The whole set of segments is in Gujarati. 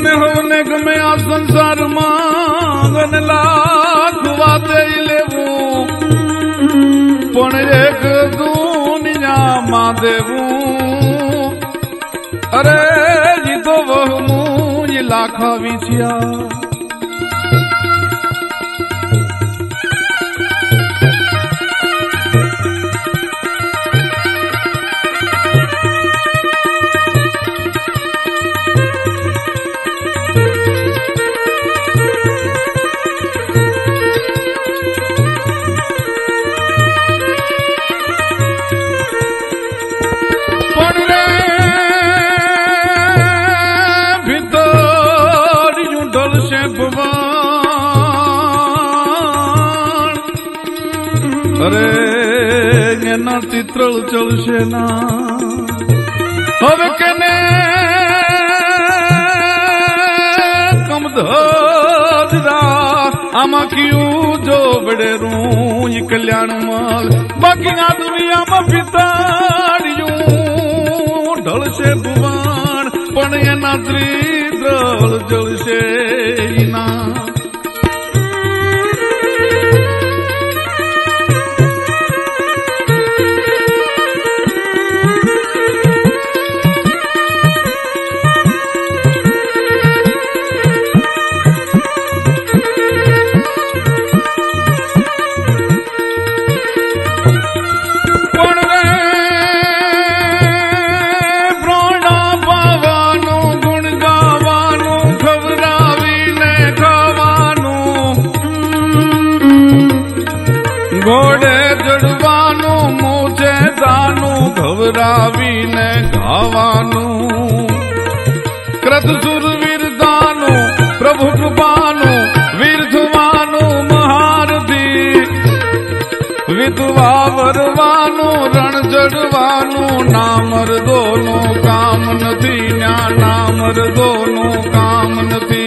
तने होने गमे आ संसार मांगन लाख वाते लेवू पण एक दुनिया मा देवू अरे जी तो वहमू ये लाखा विचिया अरे एना चित्रल चलशे ना हवे केने कमधरा आमा क्यों जो बड़े रूं कल्याण माल बाकी ना दुनिया में पिताड़ियों ढलशे भुवन पण एना चित्रल चलशे ना घोड़े जड़वानू मुझे दानू घबरावी ने घावानू कृत सुरवीर दानू प्रभु कृपानू वीरधुवानू महारथी विधवा वरवानू रण जड़वानू नामर दोनों काम नथी न्या नामर दोनों काम नथी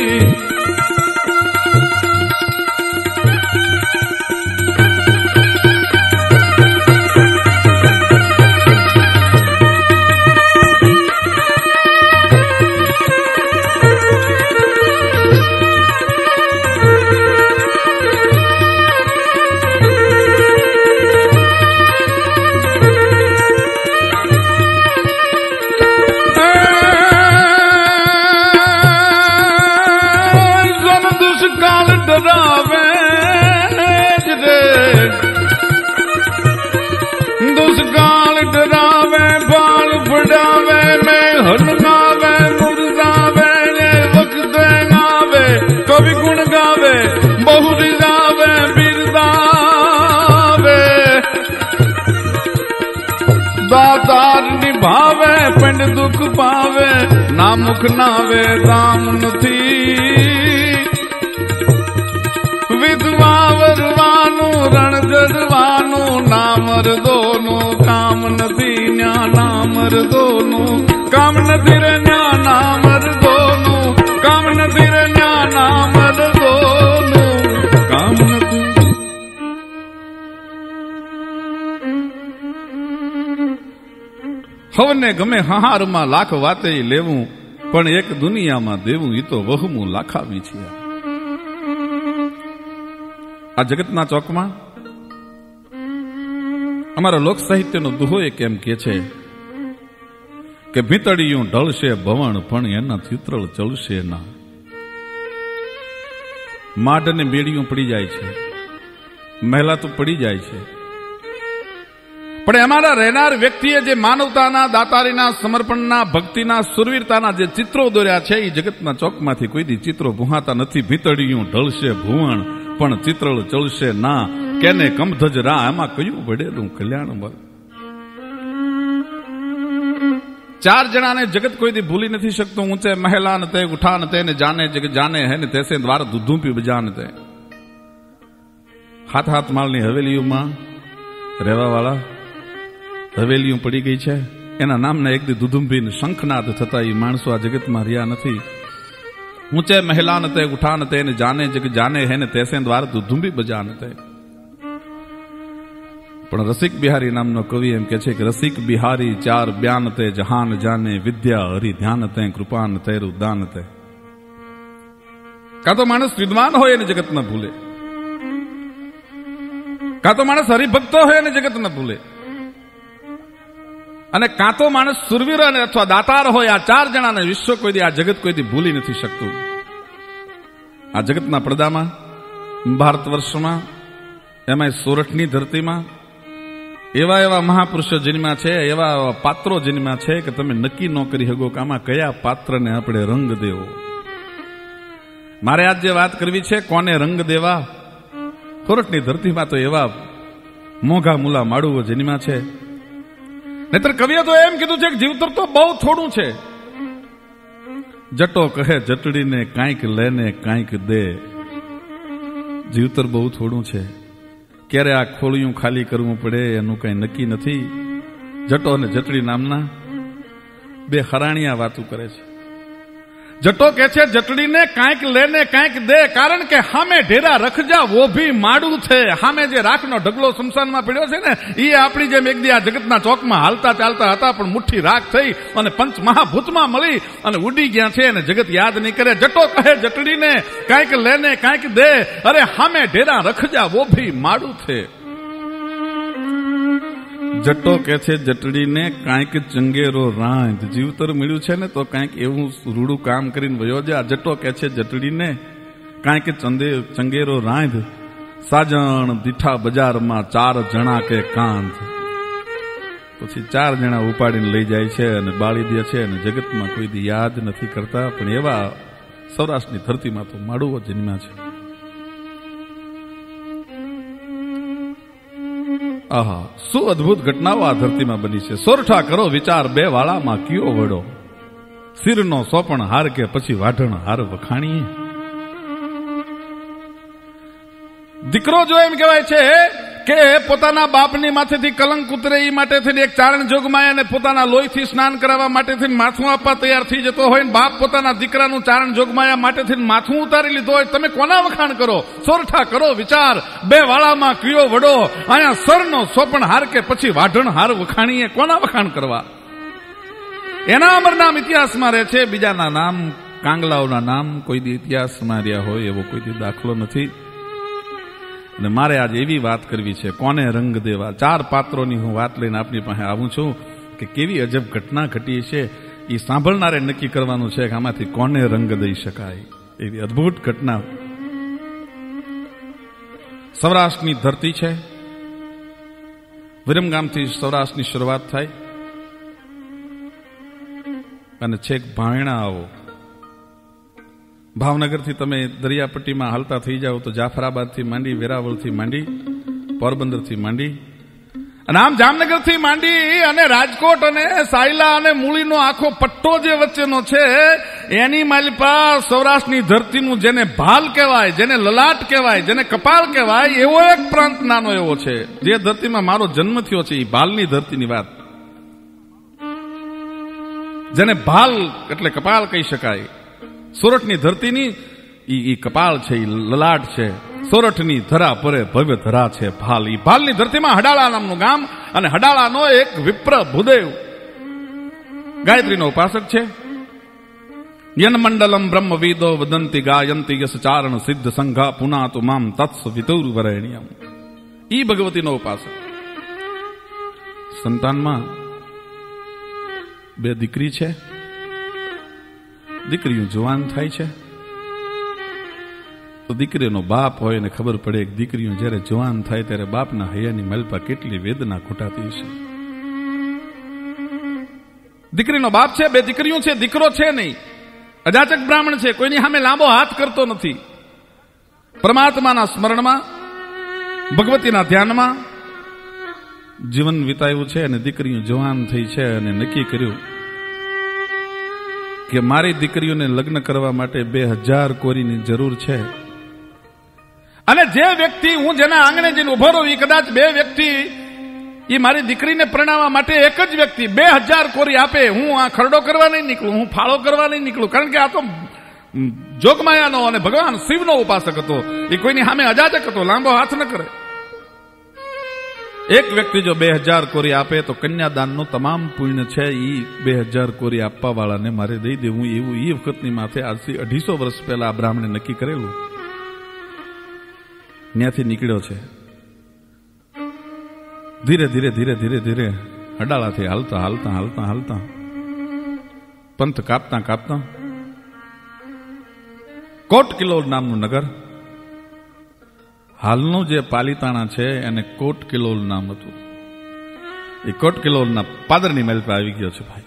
दुष्काल डरावे बाल फड़ावे में हलगावे मुरगावे वक्त गावे कवि गुण गावे बहु रिजावे बिरदावे दातार निभावे पिंड दुख पावे ना मुख नावे दाम नथी विधवा वरवानू रण जड़वानू नामर दोनों काम नथी न्या नामर दोनों काम नथी रे न्या नामर दोनों काम नथी रे न्या नामर दोनों काम नथी हवने गमे हाहार मां लाख वाते लेवू पण एक दुनिया मां देवू ई तो वहमू लाखा वीछिया आ जगतना चौक में अमरा लोक साहित्य नो दुहो एक एम के छे के भीतड़ियों ढलशे भवण पण एना चित्रल चलशे ना माड ने बेड़ियों पड़ी जाय छे महिला तो पड़ी जाय छे पण अमारा रहनार व्यक्तिए जे मानवताना दातारीना समर्पणना भक्तिना सुरवीरताना जे चित्रो दोर्या छे ई जगतना चौकमांथी कोई दी चित्रो भूहाता नथी भीतड़ियों ढलशे भुवण पण चित्रल चलशे ना केने कमधज रा एमां कयुं वडेलुं कल्याण बल चार जना ने जगत कोई दी भूली नहीं सकतो ऊंचे महलान ते उठान ते ने जाने जग जाने है ने तैसे द्वार दुधू पी बजान ते हाथ हाथ मालनी हवेलियों में रहवा वाला हवेलियों पड़ी गई है एना नाम ने एक दी दुधुंबी ने शंखनाद थता ई माणसो आ जगत में रिया नहीं ऊंचे महलान ते उठान ते ने जाने जग जाने है ने तैसे द्वार दुधुंबी बजान ते पण रसिक बिहारी नामनो कवि एम कहे छे कि रसिक बिहारी चार ब्यान ते जहान जाने विद्या हरि ध्यान ते कृपान तेरु दान ते કાં તો માણસ વિદ્વાન હોય અને જગત ન ભૂલે, કાં તો માણસ હરિભક્ત હોય અને જગત ન ભૂલે, અને કાં તો માણસ સુરવીર અને અથવા દાતાર હોય. આ ચાર જણાને વિશ્વ કોઈ દી, આ જગત કોઈ દી ભૂલી નથી શકતું. આ જગતના પડદામાં, ભારત વર્ષમાં, એમાં સોરઠની ધરતીમાં એવા એવા મહાપુરુષો જન્મ્યા છે, એવા એવા પાત્રો જન્મ્યા છે કે તમે નક્કી ન કરી શકો કે આમાં કયા પાત્રને આપણે રંગ દેવો. મારે આજ જે વાત કરવી છે, કોને રંગ દેવા, સોરઠની ધરતીમાં તો એવા મોઘા મૂલા માળુઓ જન્મ્યા છે. નહીતર કવિએ તો એમ કીધું છે કે જીવતર તો બહુ થોડું છે. જટો કહે જટડીને કાંઈક લેને કાંઈક દે. જીવતર બહુ થોડું છે, ક્યારે આ ખોળિયું ખાલી કરવું પડે એનું કઈ નક્કી નથી. જટો અને જટડી નામના બે હરાણિયા વાતું કરે છે. જટો કે છે જટડીને કાંઈક લેને કાંઈક દે, કારણ કે હામે ઢેરા રખજા વો ભી માડું છે. હામે જે રાખનો ઢગલો શમશાનમાં પડ્યો છે ને, એ આપણી જેમ એક દી આ જગતના ચોકમાં હાલતા ચાલતા હતા, પણ મુઠ્ઠી રાખ થઈ અને પંચ મહાભૂતમાં મળી અને ઉડી ગયા છે, અને જગત યાદ નહીં કરે. જટો કહે જટડીને કાંઈક લેને કાંઈક દે, અરે હામે ઢેરા રખજા વો ભી માડું છે. જટો કે છે જટડીને કાંઈક ચંગેરો રાંધ. જીવતર મળ્યું છે ને તો કાંઈક એવું રૂડું કામ કરીને વયો જા. જટો કે છે જટડીને કાંઈક ચંગેરો રાંધ. સાજણ દીઠા બજારમાં 4 જણા કે કાંધ. પછી 4 જણા ઉપાડીને લઈ જાય છે અને બાળી દે છે, અને જગતમાં કોઈ દી યાદ નથી કરતા. પણ એવા સૌરાષ્ટ્રની ધરતીમાં તો માડુઓ જન્મ્યા છે. આહા, શું અદભુત ઘટનાઓ આ ધરતીમાં બની છે. સોરઠા કરો વિચાર, 2 વાળામાં કયો વડો. શિરનો સોપણ હાર કે પછી વાઢણ હાર વખાણીએ. દીકરો જો એમ કહેવાય છે કે પોતાના બાપની માથેથી કલંક ઉતરે એ માટે થઈને એક ચારણ જોગમાય અને પોતાના લોહીથી સ્નાન કરાવવા માટે થઈને માથું આપવા તૈયાર થઈ જતો હોય, ને બાપ પોતાના દીકરાનું ચારણ જોગમાયા માટે થઈને માથું ઉતારી લીધો હોય. તમે કોના વખાણ કરો? સોરઠા કરો વિચાર, 2 વાળામાં કયો વડો. અહીંયા સરનો સોપણ હાર કે પછી વાઢણ હાર વખાણીએ. કોના વખાણ કરવા? એના અમર નામ ઇતિહાસમાં રહે છે, બીજાના નામ, કાંગલાઓના નામ કોઈ દી ઇતિહાસમાં રહ્યા હોય એવો કોઈ દી દાખલો નથી. અને મારે આજે એવી વાત કરવી છે, કોને રંગ દેવા. 4 પાત્રોની હું વાત લઈને આપની પાસે આવું છું કે કેવી અજબ ઘટના ઘટી છે. એ સાંભળનારે નક્કી કરવાનું છે કે આમાંથી કોને રંગ દઈ શકાય. એવી અદભુત ઘટના. સૌરાષ્ટ્રની ધરતી છે, વિરમગામથી સૌરાષ્ટ્રની શરૂઆત થાય અને છેક ભાવેણા આવો. ભાવનગરથી તમે દરિયાપટ્ટીમાં હાલતા થઈ જાઓ તો જાફરાબાદથી માંડી, વેરાવળથી માંડી, પોરબંદરથી માંડી, અને આમ જામનગરથી માંડી અને રાજકોટ અને સાયલા અને મૂળીનો આખો પટ્ટો જે વચ્ચેનો છે, એની માલિપા સૌરાષ્ટ્રની ધરતીનું જેને ભાલ કહેવાય, જેને લલાટ કહેવાય, જેને કપાળ કહેવાય, એવો એક પ્રાંત નાનો એવો છે જે ધરતીમાં મારો જન્મ થયો છે. એ ભાલની ધરતીની વાત, જેને ભાલ એટલે કપાળ કહી શકાય. સોરઠની ધરતીની ઈ કપાળ છે, ઈ લલાટ છે. સોરઠની ધરા પરે ભવ્ય ધરા છે ભાલ. ઈ ભાલની ધરતીમાં હડાળા નામનું ગામ, અને હડાળાનો એક વિપ્ર ભૂદેવ ગાયત્રીનો ઉપાસક છે. યન મંડલમ બ્રહ્મવિદો વદંતી ગાયંતી યસ ચારણ સિદ્ધ સંઘા પુનાતુ મામ તત્સ વિતુર વરેણ્યમ. ઈ ભગવતીનો ઉપાસક. સંતાનમાં 2 દીકરી છે. દીકરીઓ જવાન થાય છે તો દીકરીનો બાપ હોય ને ખબર પડે કે દીકરીઓ જ્યારે જવાન થાય ત્યારે બાપના હૈયાની મલપા કેટલી વેદના ઘૂંટાતી છે. દીકરીનો બાપ છે, 2 દીકરીઓ છે, દીકરો છે નહીં. અજાચક બ્રાહ્મણ છે, કોઈની સામે લાંબો હાથ કરતો નથી. પરમાત્માના સ્મરણમાં, ભગવતીના ધ્યાનમાં જીવન વિતાવ્યું છે. અને દીકરીઓ જવાન થઈ છે અને નક્કી કર્યું કે મારી દીકરીઓને લગ્ન કરવા માટે 2000 કોરીની જરૂર છે. અને જે વ્યક્તિ હું જેના આંગણે જઈને ઉભો રહું, એ કદાચ 2 વ્યક્તિ એ મારી દીકરીને પરણાવવા માટે એક જ વ્યક્તિ 2000 કોરી આપે, હું આ ખરડો કરવા નહીં નીકળું, હું ફાળો કરવા નહીં નીકળું. કારણ કે આ તો જોગમાયાનો અને ભગવાન શિવનો ઉપાસક હતો. એ કોઈની સામે અજાચક હતો, લાંબો હાથ ન કરે. એક વ્યક્તિ જો 2000 કોરી આપે તો કન્યાદાનનું તમામ પુણ્ય છે એ 2000 કોરી આપવા વાળાને મારે દઈ દેવું, એવું એ વખતની માથે આજથી 250 વર્ષ પહેલા આ બ્રાહ્મણે નક્કી કરેલું. ત્યાંથી નીકળ્યો છે. ધીરે ધીરે ધીરે ધીરે ધીરે અડાળાથી હાલતા હાલતા હાલતા હાલતા પંથ કાપતા કાપતા કોટ કિલોલ નામનું નગર, હાલનું જે પાલીતાણા છે એને કોટ કિલોલ નામ હતું. એ કોટ કિલોલના પાદરની મહેલ પર આવી ગયો છે ભાઈ.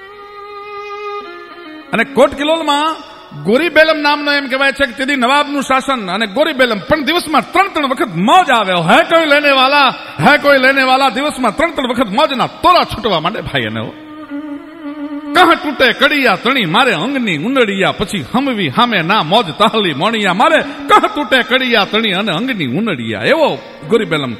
અને કોટ કિલોલમાં ગોરીબેલમ નામનો એમ કહેવાય છે કે તેથી નવાબનું શાસન અને ગોરીબેલમ પણ દિવસમાં 3 વખત મોજ આવે. હે કોઈ લેને વાલા દિવસમાં 3 વખત મોજના તોરા છૂટવા માંડે ભાઈ. એને કહ તૂટે કડિયા તણી મારે અંગની ઉનડિયા, પછી હમવી હામે ના મોજ તાહલી મોણિયા, મારે કહ તૂટે કડિયા તણી અને અંગની ઉનડિયા. એવો ગોરીબેલમ.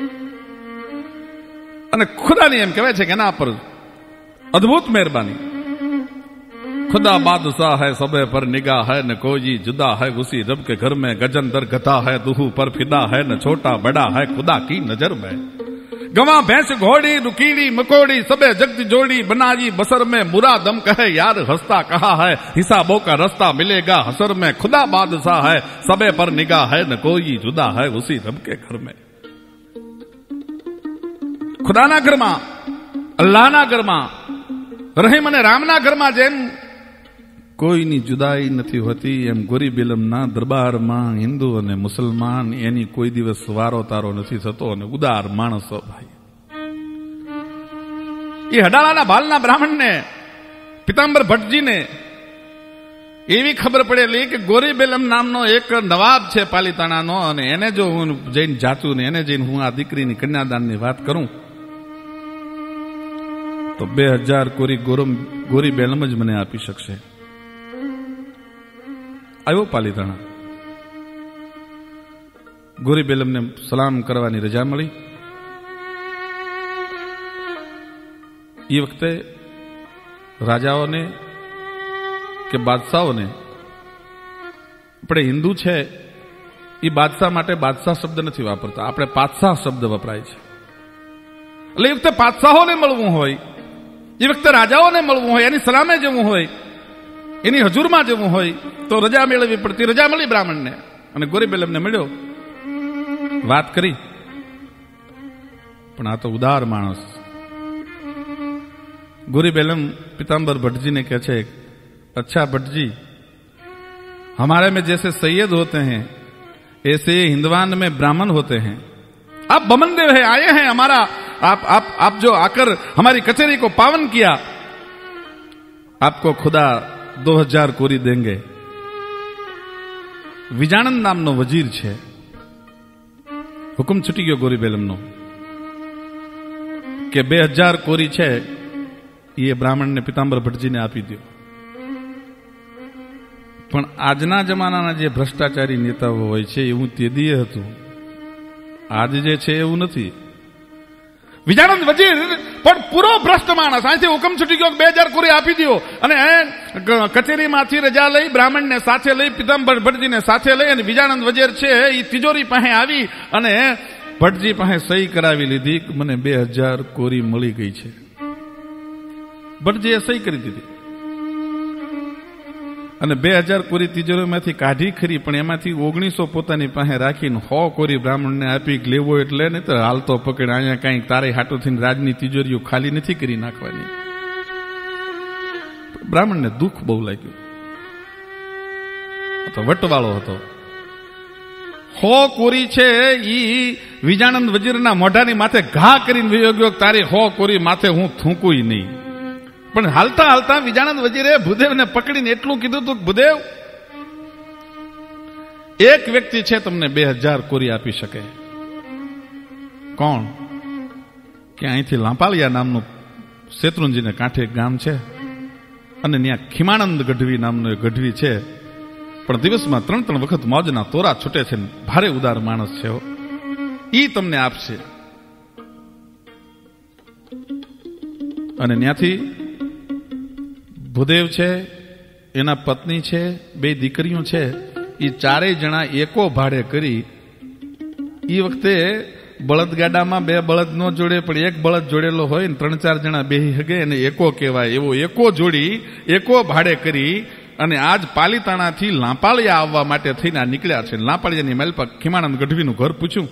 અને ખુદાની એમ કહેવાય છે કે એના પર અદભુત મહેરબાની. खुदा बादशाह है सबे पर निगाह है, न कोई जुदा है उसी रब के घर में, गजन दर गता है दुहू पर फिदा है, न छोटा बड़ा है खुदा की नजर में. गवा भैंस घोड़ी रुकीड़ी मकोड़ी सबे जगत जोड़ी, बनाजी बसर में बुरा दम कहे यार हंसता कहा है, हिसाबों का रास्ता मिलेगा हसर में. खुदा बादशाह है सबे पर निगाह है, न कोई जुदा है उसी रब के घर में. खुदाना घરમાં, અલ્લાહના ઘરમાં, રહીમ અને રામના ઘરમાં જેમ કોઈની જુદાઈ નથી હોતી, એમ ગોરીબેલમના દરબારમાં હિન્દુ અને મુસલમાન એની કોઈ દિવસ વારો તારો નથી થતો. અને ઉદાર માણસો ભાઈ. એ હડાળાના ભાલના બ્રાહ્મણને પિતાંબર ભટ્ટજીને એવી ખબર પડેલી કે ગોરીબેલમ નામનો એક નવાબ છે પાલીતાણાનો, અને એને જો હું જઈને જાચું ને એને જઈને હું આ દીકરીની કન્યાદાનની વાત કરું તો 2000 કોરી ગોરીબેલમ જ મને આપી શકશે. આવ્યો પાલીતાણા. ગોરીબેલમને સલામ કરવાની રજા મળી. એ વખતે રાજાઓને કે બાદશાહોને, આપણે હિન્દુ છે એ બાદશાહ માટે બાદશાહ શબ્દ નથી વાપરતા, આપણે પાતશાહ શબ્દ વપરાય છે. એટલે એ વખતે પાતશાહોને મળવું હોય, એ વખતે રાજાઓને મળવું હોય, એની સલામે જવું હોય, એની હજુરમાં જવું હોય તો રજા મેળવવી પડતી. રજા મળી બ્રાહ્મણને અને ગોરીબેલમને મળ્યો, વાત કરી. પણ આ તો ઉદાર માણસ. ગોરીબેલમ पिताम्बर भट्ट जी ने कहते हैं, अच्छा भट्ट जी, हमारे में जैसे सैयद होते हैं ऐसे हिंदवान में ब्राह्मण होते हैं. आप बमनदेव है, आए हैं हमारा, आप जो आकर हमारी कचहरी को पावन किया, आपको खुदा 2000 कोरी देंगे. विजानंद नामनो वजीर छे. हुकुम छूटी गयो गोरीबेलमनो કે 2000 કોરી છે એ બ્રાહ્મણને પિતાંબર ભટ્ટજીને આપી દો. પણ આજના જમાનાના જે ભ્રષ્ટાચારી નેતાઓ હોય છે એવું તેદીએ હતું, આજ જે છે એવું નથી. વિજાનંદ વજીર પણ પૂરો ભ્રષ્ટ માણસ. અહીંથી હુકમ છૂટી ગયો 2000 કોરી આપી દો, અને કચેરીમાંથી રજા લઈ બ્રાહ્મણને સાથે લઈ પિતાંબર ભટ્ટજીને સાથે લઈ અને વિજાનંદ વજીર છે એ તિજોરી પાસે આવી અને ભટ્ટજી પાસે સહી કરાવી લીધી કે મને 2000 કોરી મળી ગઈ છે. ભટ્ટજીએ સહી કરી દીધી અને 2000 કોરી તિજોરીમાંથી કાઢી ખરી, પણ એમાંથી 1900 પોતાની પાસે રાખીને 100 કોરી બ્રાહ્મણને આપી. લેવો એટલે નહીં તો હાલતો પકડ, અહીંયા કઈ તારે હાટું થઈને રાજની તિજોરીઓ ખાલી નથી કરી નાખવાની. બ્રાહ્મણને દુઃખ બહુ લાગ્યું. તો વટવાળો હતો. 100 કોરી છે ઈ વિજાનંદ વજીરના મોઢાની માથે ઘા કરીને વિયોગ્યો, તારી 100 કોરી માથે હું થૂંકું નહીં. પણ હાલતા હાલતા વિજાનંદ વજીરે ભૂદેવને પકડીને એટલું કીધું હતું કે ભૂદેવ, એક વ્યક્તિ છે તમને 2000 કોરી આપી શકે. કોણ? કે અહીંથી લાંપાલિયા નામનું શેત્રુંજીને કાંઠે એક ગામ છે અને ત્યાં ખીમાનંદ ગઢવી નામનો એક ગઢવી છે, પણ દિવસમાં 3 વખત મોજના તોરા છૂટે છે, ભારે ઉદાર માણસ છે, ઈ તમને આપશે. અને ત્યાંથી ભૂદેવ છે, એના પત્ની છે, 2 દીકરીઓ છે, એ 4 જણા એકો ભાડે કરી એ વખતે બળદગાડામાં બે બળદ ન જોડે, પણ એક બળદ જોડેલો હોય ને 3-4 જણા બેહી હગે એને એકો કહેવાય. એવો એકો જોડી, એકો ભાડે કરી અને આજ પાલીતાણાથી લાંપાળિયા આવવા માટે થઈને આ નીકળ્યા છે. લાંપાળિયાની મહેલ પર ખીમાનંદ ગઢવીનું ઘર પૂછ્યું,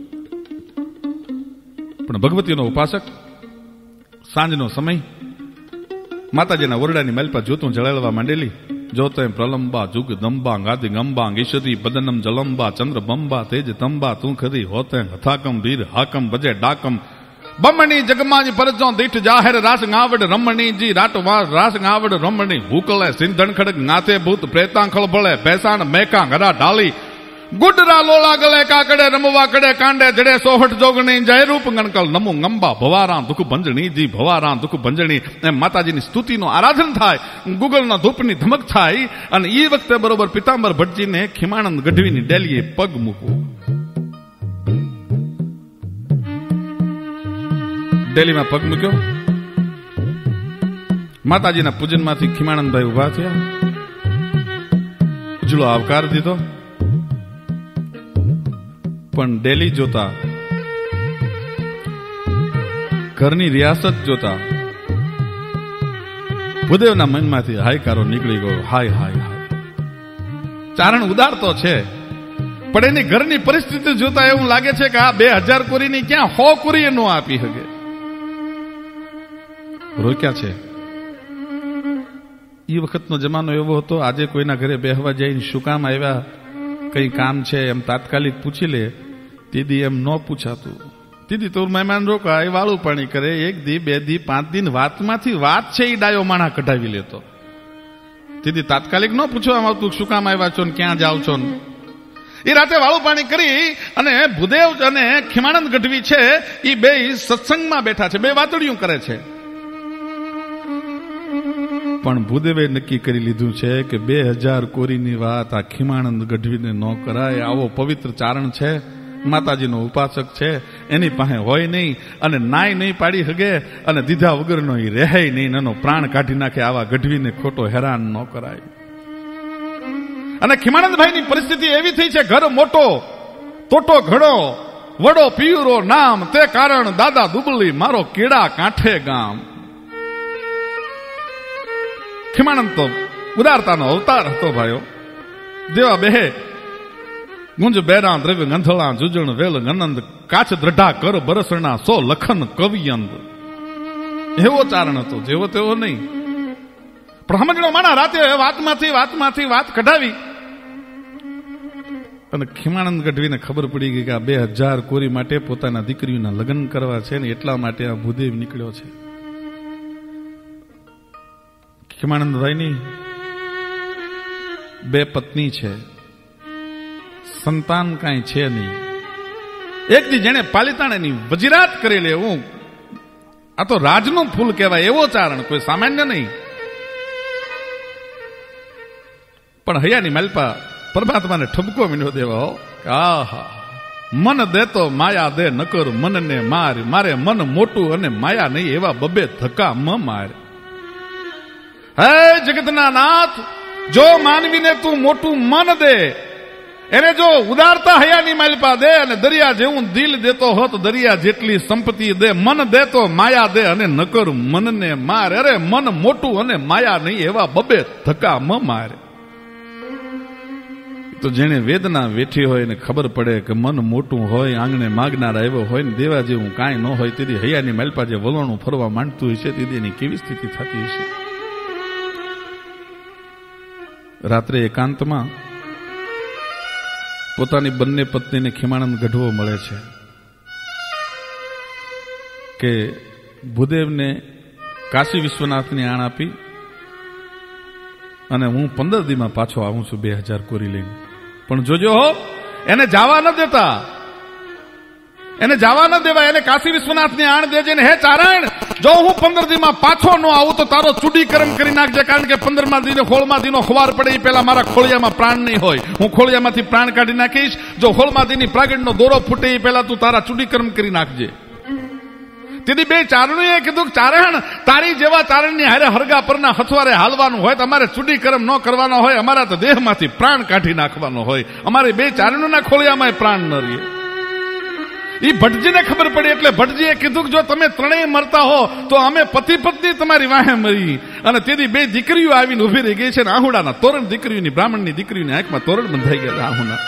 પણ ભગવતીનો ઉપાસક સાંજનો સમય માતાજીના ઓરડાની મહેલ પર જોતું જળાવવા માંડેલી. જોતો એમ પ્રલંબા જુગ દંબા ગાદી ગંબા ઈશદી બદનમ જલંબા ચંદ્ર બંબા તેજ તંબા તું ખરી હોતે હથાકમ વીર હાકમ બજે ડાકમ બમણી જગમાજી પરજો દીઠ જાહેર રાસ ગાવડ રમણીજી રાટવા રાસ ગાવડ રમણી હુકલે સિંધણ ખડક નાતે ભૂત પ્રેતાંખળ ભળે ભેસાણ મેકા ઘરા ઢાલી ગુડરા લોલા ગલે કાકડે રમવા કડે કાંડે જડે સોહટ જોગણી જય રૂપ ગણકલ નમુ ગંબા ભવારા દુઃખ ભંજણી જી ભવારા દુઃખ ભંજણી. એમ માતાજીની સ્તુતિનો આરાધન થાય, ગુગલના ધૂપની ધમક થાય. અને એ વખતે બરોબર પિતાંબર ભટ્ટજીને ખીમાનંદ ગઢવીની ડેલીએ પગ મૂકવો. ડેલીમાં પગ મૂક્યો. માતાજીના પૂજનમાંથી ખીમાનંદભાઈ ઉભા થયા, ઉજળો આવકાર દીધો. પણ ડેલી જોતા, ઘરની રિયાસત જોતા ભૂદેવના મનમાંથી હાયકારો નીકળી ગયો. હાય હાય હાય. ચારણ ઉદાર તો છે, પણ એની ઘરની પરિસ્થિતિ જોતા એવું લાગે છે કે આ 2000 કોરીની ક્યાં 100 કોરી નો આપી શકે. રોક્યા છે. એ વખતનો જમાનો એવો હતો, આજે કોઈના ઘરે બેહવા જઈને શું કામ આવ્યા, કઈ કામ છે એમ તાત્કાલિક પૂછી લે. દીદી એમ ન પૂછાતું. દીદી તો મહેમાન રોકાય, વાળું પાણી કરે, 1 દી 2 દી 5 દિન વાતમાંથી વાત છે એ ડાયો માણા કઢાવી લેતો. દીદી તાત્કાલિક ન પૂછવામાં આવતું શું કામ આવ્યા છો ને ક્યાં જાવ છો. એ રાતે વાળું પાણી કરી અને ભૂદેવ અને ખીમાનંદ ગઢવી છે એ બે સત્સંગમાં બેઠા છે, બે વાતડિયું કરે છે. પણ ભૂદેવે નક્કી કરી લીધું છે કે 2000 કોરીની વાત આ ખીમાનંદ ગઢવીને ન કરાય. આવો પવિત્ર ચારણ છે, માતાજીનો ઉપાસક છે, એની પાસે હોય નહીં અને નાય નહીં પાડી હગે અને દીધા વગરનો એ રહે નહીં, એનો પ્રાણ કાઢી નાખે. આવા ગઢવીને ખોટો હેરાન ન કરાય. અને ખીમાનંદભાઈની પરિસ્થિતિ એવી થઈ છે, ઘર મોટો તોટો ઘડો વડો પિયુરો નામ, તે કારણ દાદા દુબળી મારો કેડા કાંઠે ગામ. ખીમાનંદ તો ઉદારતાનો અવતાર હતો ભાઈઓ. દેવા બેહે ગુંજ બેરા દ્રવ્ય ગંધળા જુજણ વેલ ગનંદ કાચ દ્રઢા કર બરસણા 100 લખન કવિયંદ. એવો ચારણ હતો, જેવો તેવો નહીં. પણ સમજણો માણા રાતે વાતમાંથી વાત કઢાવી અને ખીમાનંદ ગઢવીને ખબર પડી ગઈ કે આ 2000 કોરી માટે પોતાના દીકરીઓના લગ્ન કરવા છે ને એટલા માટે આ ભૂદેવ નીકળ્યો છે. ખીમાનંદભાઈની 2 પત્ની છે, સંતાન કાંઈ છે નહીં. એક દી જેને પાલિતાણાની વજીરાત કરી લે, હું આ તો રાજનું ફૂલ કહેવાય એવો ચારણ, કોઈ સામાન્ય નહીં. પણ હૈયાની માલપા પરમાત્માને ઠપકો મીંડો દેવા. આહા, મન દેતો માયા દે નકર મનને માર, મારે મન મોટું અને માયા નહીં એવા 2 ધક્કા મ માર. હે જગતના નાથ, જો માનવીને તું મોટું મન દે, એને જો ઉદારતા હૈયાની માલપા દે અને દરિયા જેવું દિલ દેતો હોત, દરિયા જેટલી સંપત્તિ દે, મન દે તો માયા દે અને નકર મનને માર. અરે મન મોટું અને માયા નહીં એવા 2 ધક્કા મ માર. તો જેને વેદના વેઠી હોય ને ખબર પડે કે મન મોટું હોય, આંગણે માગનાર આવ્યો હોય ને દેવા જેવું કાંઈ ન હોય, તેથી હૈયાની માલપા જે વલણું ફરવા માંડતું હશે, તેથી એની કેવી સ્થિતિ થતી હશે. રાત્રે એકાંતમાં પોતાની બંને પત્નીને ખીમાનંદ ગઢવો મળે છે કે ભૂદેવને કાશી વિશ્વનાથની આણ આપી અને હું 15 દીમાં પાછો આવું છું 2000 કોરી લઈને. પણ જોજો હો, એને જવા ન દેતા, એને જવા ન દેવાય. એને કાશી વિશ્વનાથની આણ દેજે ને, હે ચારણ, જો હું 15 દીમાં પાછો ન આવું તો તારો ચૂડી કરમ કરી નાખજે, કારણ કે 15મા દીને 16મા દીનો ખવાર પડે એ પેલા મારા ખોળિયામાં પ્રાણ નહીં હોય. હું ખોળિયામાંથી પ્રાણ કાઢી નાખીશ. જો 16મા દીની પ્રાગડનો દોરો ફૂટે એ પેલા તું તારા ચૂડી કરમ કરી નાખજે. તેથી 2 ચારણોએ કીધું, ચારણ, તારી જેવા ચારણની હારે હરગા પરના હથવારે હાલવાનું હોય, તમારે ચૂડી કરમ ન કરવાનો હોય, અમારા તો દેહમાંથી પ્રાણ કાઢી નાખવાનો હોય. અમારે 2 ચારણોના ખોળિયામાં પ્રાણ ન રહે. એ ભટજીને ખબર પડી એટલે ભટજીએ કીધું કે જો તમે ત્રણેય મરતા હો તો અમે પતિ પત્ની તમારી વાહે મરી. અને તેથી બે દીકરીઓ આવીને ઉભી રહી ગઈ છે ને આહુડાના તોરણ દીકરીઓની બ્રાહ્મણની દીકરીઓની આંખમાં તોરણ બંધાઈ ગયા આહુના.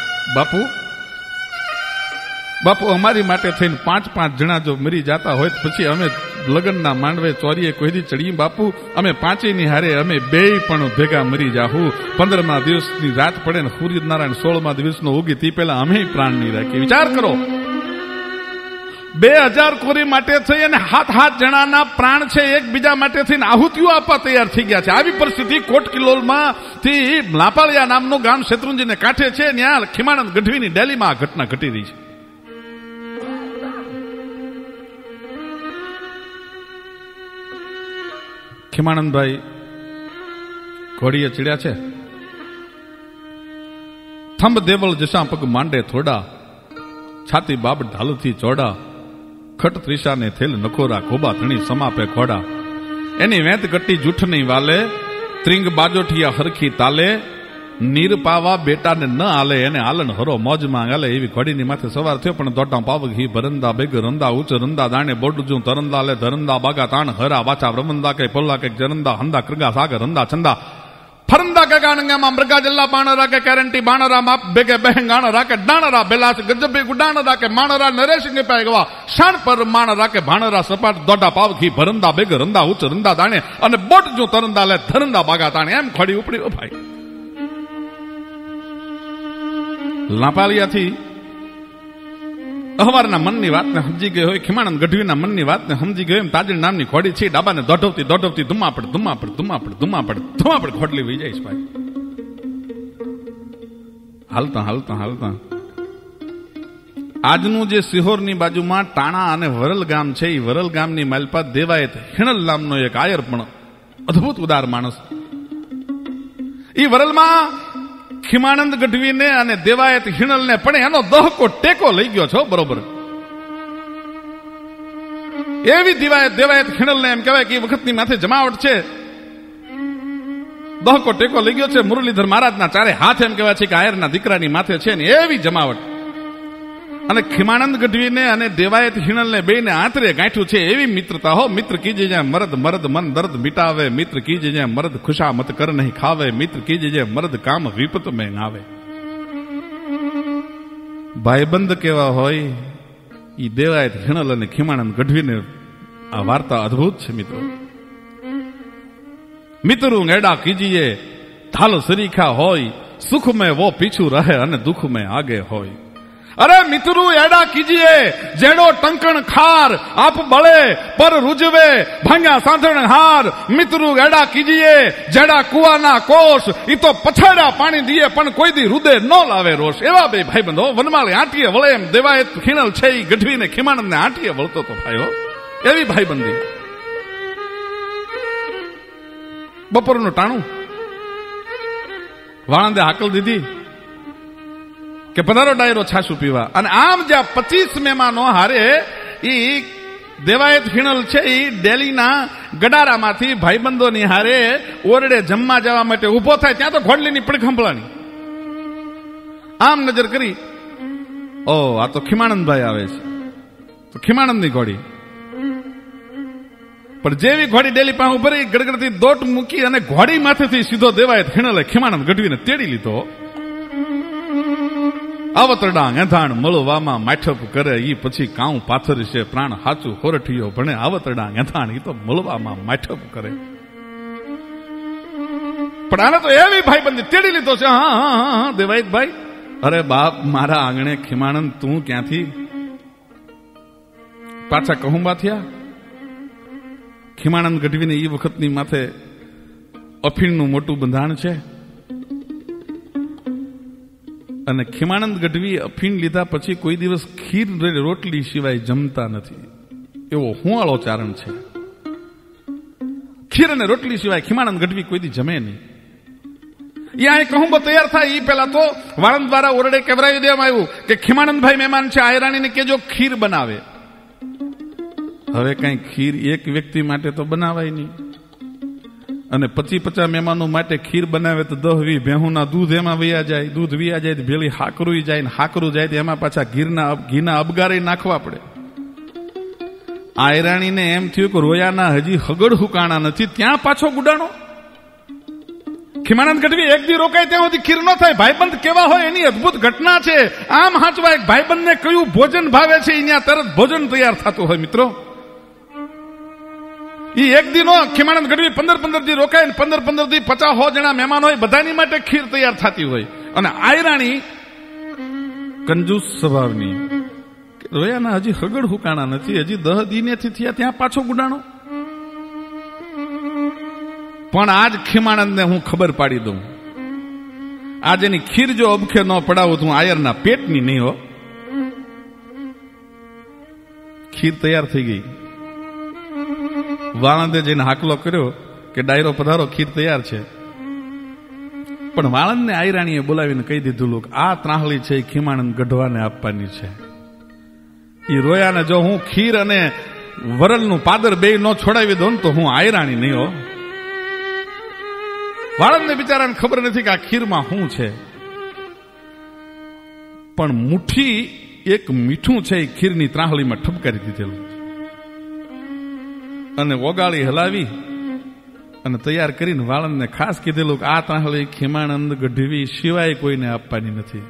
બાપુ અમારી માટે થઈને 5-5 જણા જો મરી જતા હોય તો પછી અમે લગ્નના માંડવે ચોરીએ કોઈથી ચડીએ બાપુ, અમે પાંચેયની હારે અમે બે પણ ભેગા મરી જાહુ. 15મા દિવસની રાત પડે ને સૂર્યનારાયણ 16મા દિવસનો ઉગી તે પહેલા અમે પ્રાણ નહીં રાખીએ. વિચાર કરો, 2000 કોરી માટે થઈ અને 7 જણાના પ્રાણ છે એકબીજા માટે થઈને આહુતિઓ આપવા તૈયાર થઈ ગયા છે. આવી પરિસ્થિતિ કોટ કિલોલમાં થી લાપાળિયા નામનું ગામ શેત્રુંજીને કાંઠે છે, ત્યાં ખીમાનંદ ગઢવીની ડેલીમાં આ ઘટના ઘટી રહી છે. ખીમાનંદભાઈ ઘોડીએ ચડ્યા છે. થંભ દેવળ જશા પગ માંડે થોડા, છાતી બાબ ઢાલથી ચોડા, ખટ ત્રિષાને થેલ નખોરા, ખોબા ધણી સમાપે ખોડા. એની વેત ગટ્ટી જૂઠ નહીં વાલે, ત્રિંગ બાજોઠિયા હરખી તાલે, નીર પાવા બેટાને ન આલે, એને આલન હરો મોજમાં ગાલે. એવી ઘોડીની માથે સવાર થયો પણ દોટા પાવગ હી ભરંદા બેગ રંદા ઉચ્ચ રંદા દાણે બોડજું તરંદા લે ધરંદા બાગા તાણ હરા વાચા બ્રહ્મંદા કે પોલ્લા કે જરંદા હંદા કૃગા સાગર રંદા છંદા ફરંદા કે ગાણંગામાં મૃગા જલ્લા બાણરા કે કેરંટી બાણરા માપ બેગે બહેંગાણરા કે ડાણરા બેલાસ ગજબે ગુડાણરા કે માણરા નરેશિંગ પાયગવા શાણ પર માણરા કે ભાણરા સપાટ દોડા પાવ ઘી ભરંદા બેગ રંદા ઉચ્ચ રંદા દાણે અને બોડજું તરંદા લે ધરંદા બાગા તાણે. એમ ખડી ઉપડી ભાઈ લાપાલિયાથી અહવારના મનની વાતને સમજી ગયો હોય, ખીમાનંદ ગઢવીના મનની વાતને સમજી ગયો એમ તાજડી નામની ઘોડી છે ડાબાને દોઢવતી ધુમાપડ ઘોડલી વહી જાય છે ભાઈ. હાલતા આજનું જે સિહોરની બાજુમાં ટાણા અને વરલ ગામ છે, એ વરલ ગામની માલપા દેવાયત હિણલ નામનો એક આયર પણ અદભુત ઉદાર માણસ. એ વરલમાં ખીમાનંદ ગઢવીને અને દેવાયત હિણલને પણ એનો દહકો ટેકો લઈ ગયો છો. બરોબર, એવી દેવાયત હિણલને એમ કહેવાય કે એ વખતની માથે જમાવટ છે, દહકો ટેકો લઈ ગયો છે. મુરલીધર મહારાજના ચારે હાથ એમ કહેવાય છે કે આયરના દીકરાની માથે છે ને એવી જમાવટ. અને ખીમાનંદ ગઢવીને અને દેવાયત હિણલને બેને આંતરે ગાંઠ્યું છે એવી મિત્રતા હો. મિત્ર કીજે જ્યાં મરદ મન દર્દ મિટાવે, મિત્ર કીજે જ્યાં મરદ ખુશા મત કર નહીં ખાવે, મિત્ર કીજે જ્યાં મરદ કામ વિપત મેં આવે. ભાઈબંધ કેવા હોય ઈ દેવાયત હિણલ અને ખીમાનંદ ગઢવીને આ વાર્તા અદભુત છે મિત્રો. મિત્રું એડા કીજીએ ઢાલ સરીખા હોય, સુખ મેં વો પીછું રહે અને દુઃખ મેં આગે હોય. અરે મિત્રુ એડા કીજીએ જેડો ટંકણ ખાર, આપ બળે પર રૂજવે ભાંગ્યા સાંધણ હાર. મિત્રુ એડા કીજીએ જેડા કુવાના કોષ, ઈ તો પછાડા પાણી દીએ પણ કોઈ દી રુદે ન લાવે રોષ. એવા બે ભાઈબંધો વનમાળી આંટીએ વળે એમ દેવાયત હિણલ છે ઈ ગઢવીને ખીમાનંદને આંટીએ વળતો તો ભાઈઓ. એવી ભાઈબંધી. બપોરનું ટાણું વાળંદે હાકલ દીધી કે પધારો ડાયરો છાશું પીવા. અને આમ જ્યાં 25 મહેમાનો હારે ઈ દેવાયત હિણલ છે ઈ ડેલીના ગડારામાંથી ભાઈબંધોની હારે ઓરડે જમવા જવા માટે ઉભો થાય ત્યાં તો ઘોડલીની પડખંભળાની. આમ નજર કરી, ઓ આ તો ખીમાનંદભાઈ આવે છે, તો ખીમાનંદની ઘોડી. પણ જેવી ઘોડી ડેલી પાસે ઉભી રહી, ગડગડતી દોટ મૂકી અને ઘોડી માથેથી સીધો દેવાયત હિણલે ખીમાનંદ ગઢવીને તેડી લીધો. આવતરડા એંધાણ મળવામાં માઠપ કરે, ઈ પછી કાઉ પાથર છે પ્રાણ હાચું હોરઠિયો ભણે. આવતરડા એંધાણ ઈ તો મળવામાં માઠપ કરે. પણ આને તો એવી ભાઈબંધી તેડી લીધો છે. હા દેવાયતભાઈ, અરે બાપ મારા આંગણે ખીમાનંદ તું ક્યાંથી? પાછા કહુંબા થયા. ખીમાનંદ ગઢવીને એ વખતની માથે અફીણનું મોટું બંધાણ છે. અને ખીમાનંદ ગઢવી અફીણ લીધા પછી કોઈ દિવસ ખીર રોટલી સિવાય જમતા નથી. એવો હુંવાળો ચારણ છે. ખીર અને રોટલી સિવાય ખીમાનંદ ગઢવી કોઈ દી જમે નહીં. અહીંયા કહુંબો તૈયાર થાય એ પેલા તો વાળંદ દ્વારા ઓરડે કેવરાવી દેવામાં આવ્યું કે ખીમાનંદભાઈ મહેમાન છે, આયરાણીને કેજો ખીર બનાવે. હવે કઈ ખીર એક વ્યક્તિ માટે તો બનાવાય નહીં. અને 25-50 મહેમાનો માટે ખીર બનાવે તો 10-20 ભેહુના દૂધ એમાં વયા જાય, દૂધ વયા જાય તો ભેળી હાકરું જાય ને હાકરું જાય તો એમાં પાછા ઘીના અબગારે નાખવા પડે. આયરાણીને એમ થયું કે રોયાના હજી હગડ હુકાણા નથી, ત્યાં પાછો ગુડાણો. ખીમાનંદ ગઢવી એક દી રોકાય ત્યાં સુધી ખીર ન થાય. ભાઈબંધ કેવા હોય એની અદભુત ઘટના છે. આમ હાચવા એક ભાઈબંધને કયું ભોજન ભાવે છે અહીંયા તરત ભોજન તૈયાર થતું હોય મિત્રો. ઈ એક દી નો ખીમાનંદ ગઢવી 15-15 દી રોકાય ને 15-15 દી 50-100 જણા મહેમાન હોય બધાની માટે ખીર તૈયાર થતી હોય. અને આયરાણી કંજૂસ સ્વભાવની, રોયાના હજી હગડ હુકાણા નથી, હજી 10 દીનેથી થયા ત્યાં પાછો ગુડાણો. પણ આજ ખીમાનંદને હું ખબર પાડી દઉં, આજ એની ખીર જો અબખે ન પડાવું તો આયરના પેટની નહીં હો. ખીર તૈયાર થઈ ગઈ. વાળંદે જઈને હાકલો કર્યો કે ડાયરો પધારો, ખીર તૈયાર છે. પણ વાળંદને આયરાણીએ બોલાવીને કહી દીધું, લોક આ ત્રાહળી છે એ ખીમાનંદ ગઢવાને આપવાની છે. એ રોયાને જો હું ખીર અને વરલનું પાદર બે નો છોડાવી દઉં તો હું આયરાણી નહીં હો. વાળંદને બિચારાને ખબર નથી કે આ ખીરમાં શું છે, પણ મુઠ્ઠી એક મીઠું છે એ ખીરની ત્રાહળીમાં ઠપકારી દીધેલું અને ઓગાળી હલાવી અને તૈયાર કરીને વાળંદને ખાસ કીધેલું કે આ ત્રાહળી ખીમાનંદ ગઢવી સિવાય કોઈને આપવાની નથી.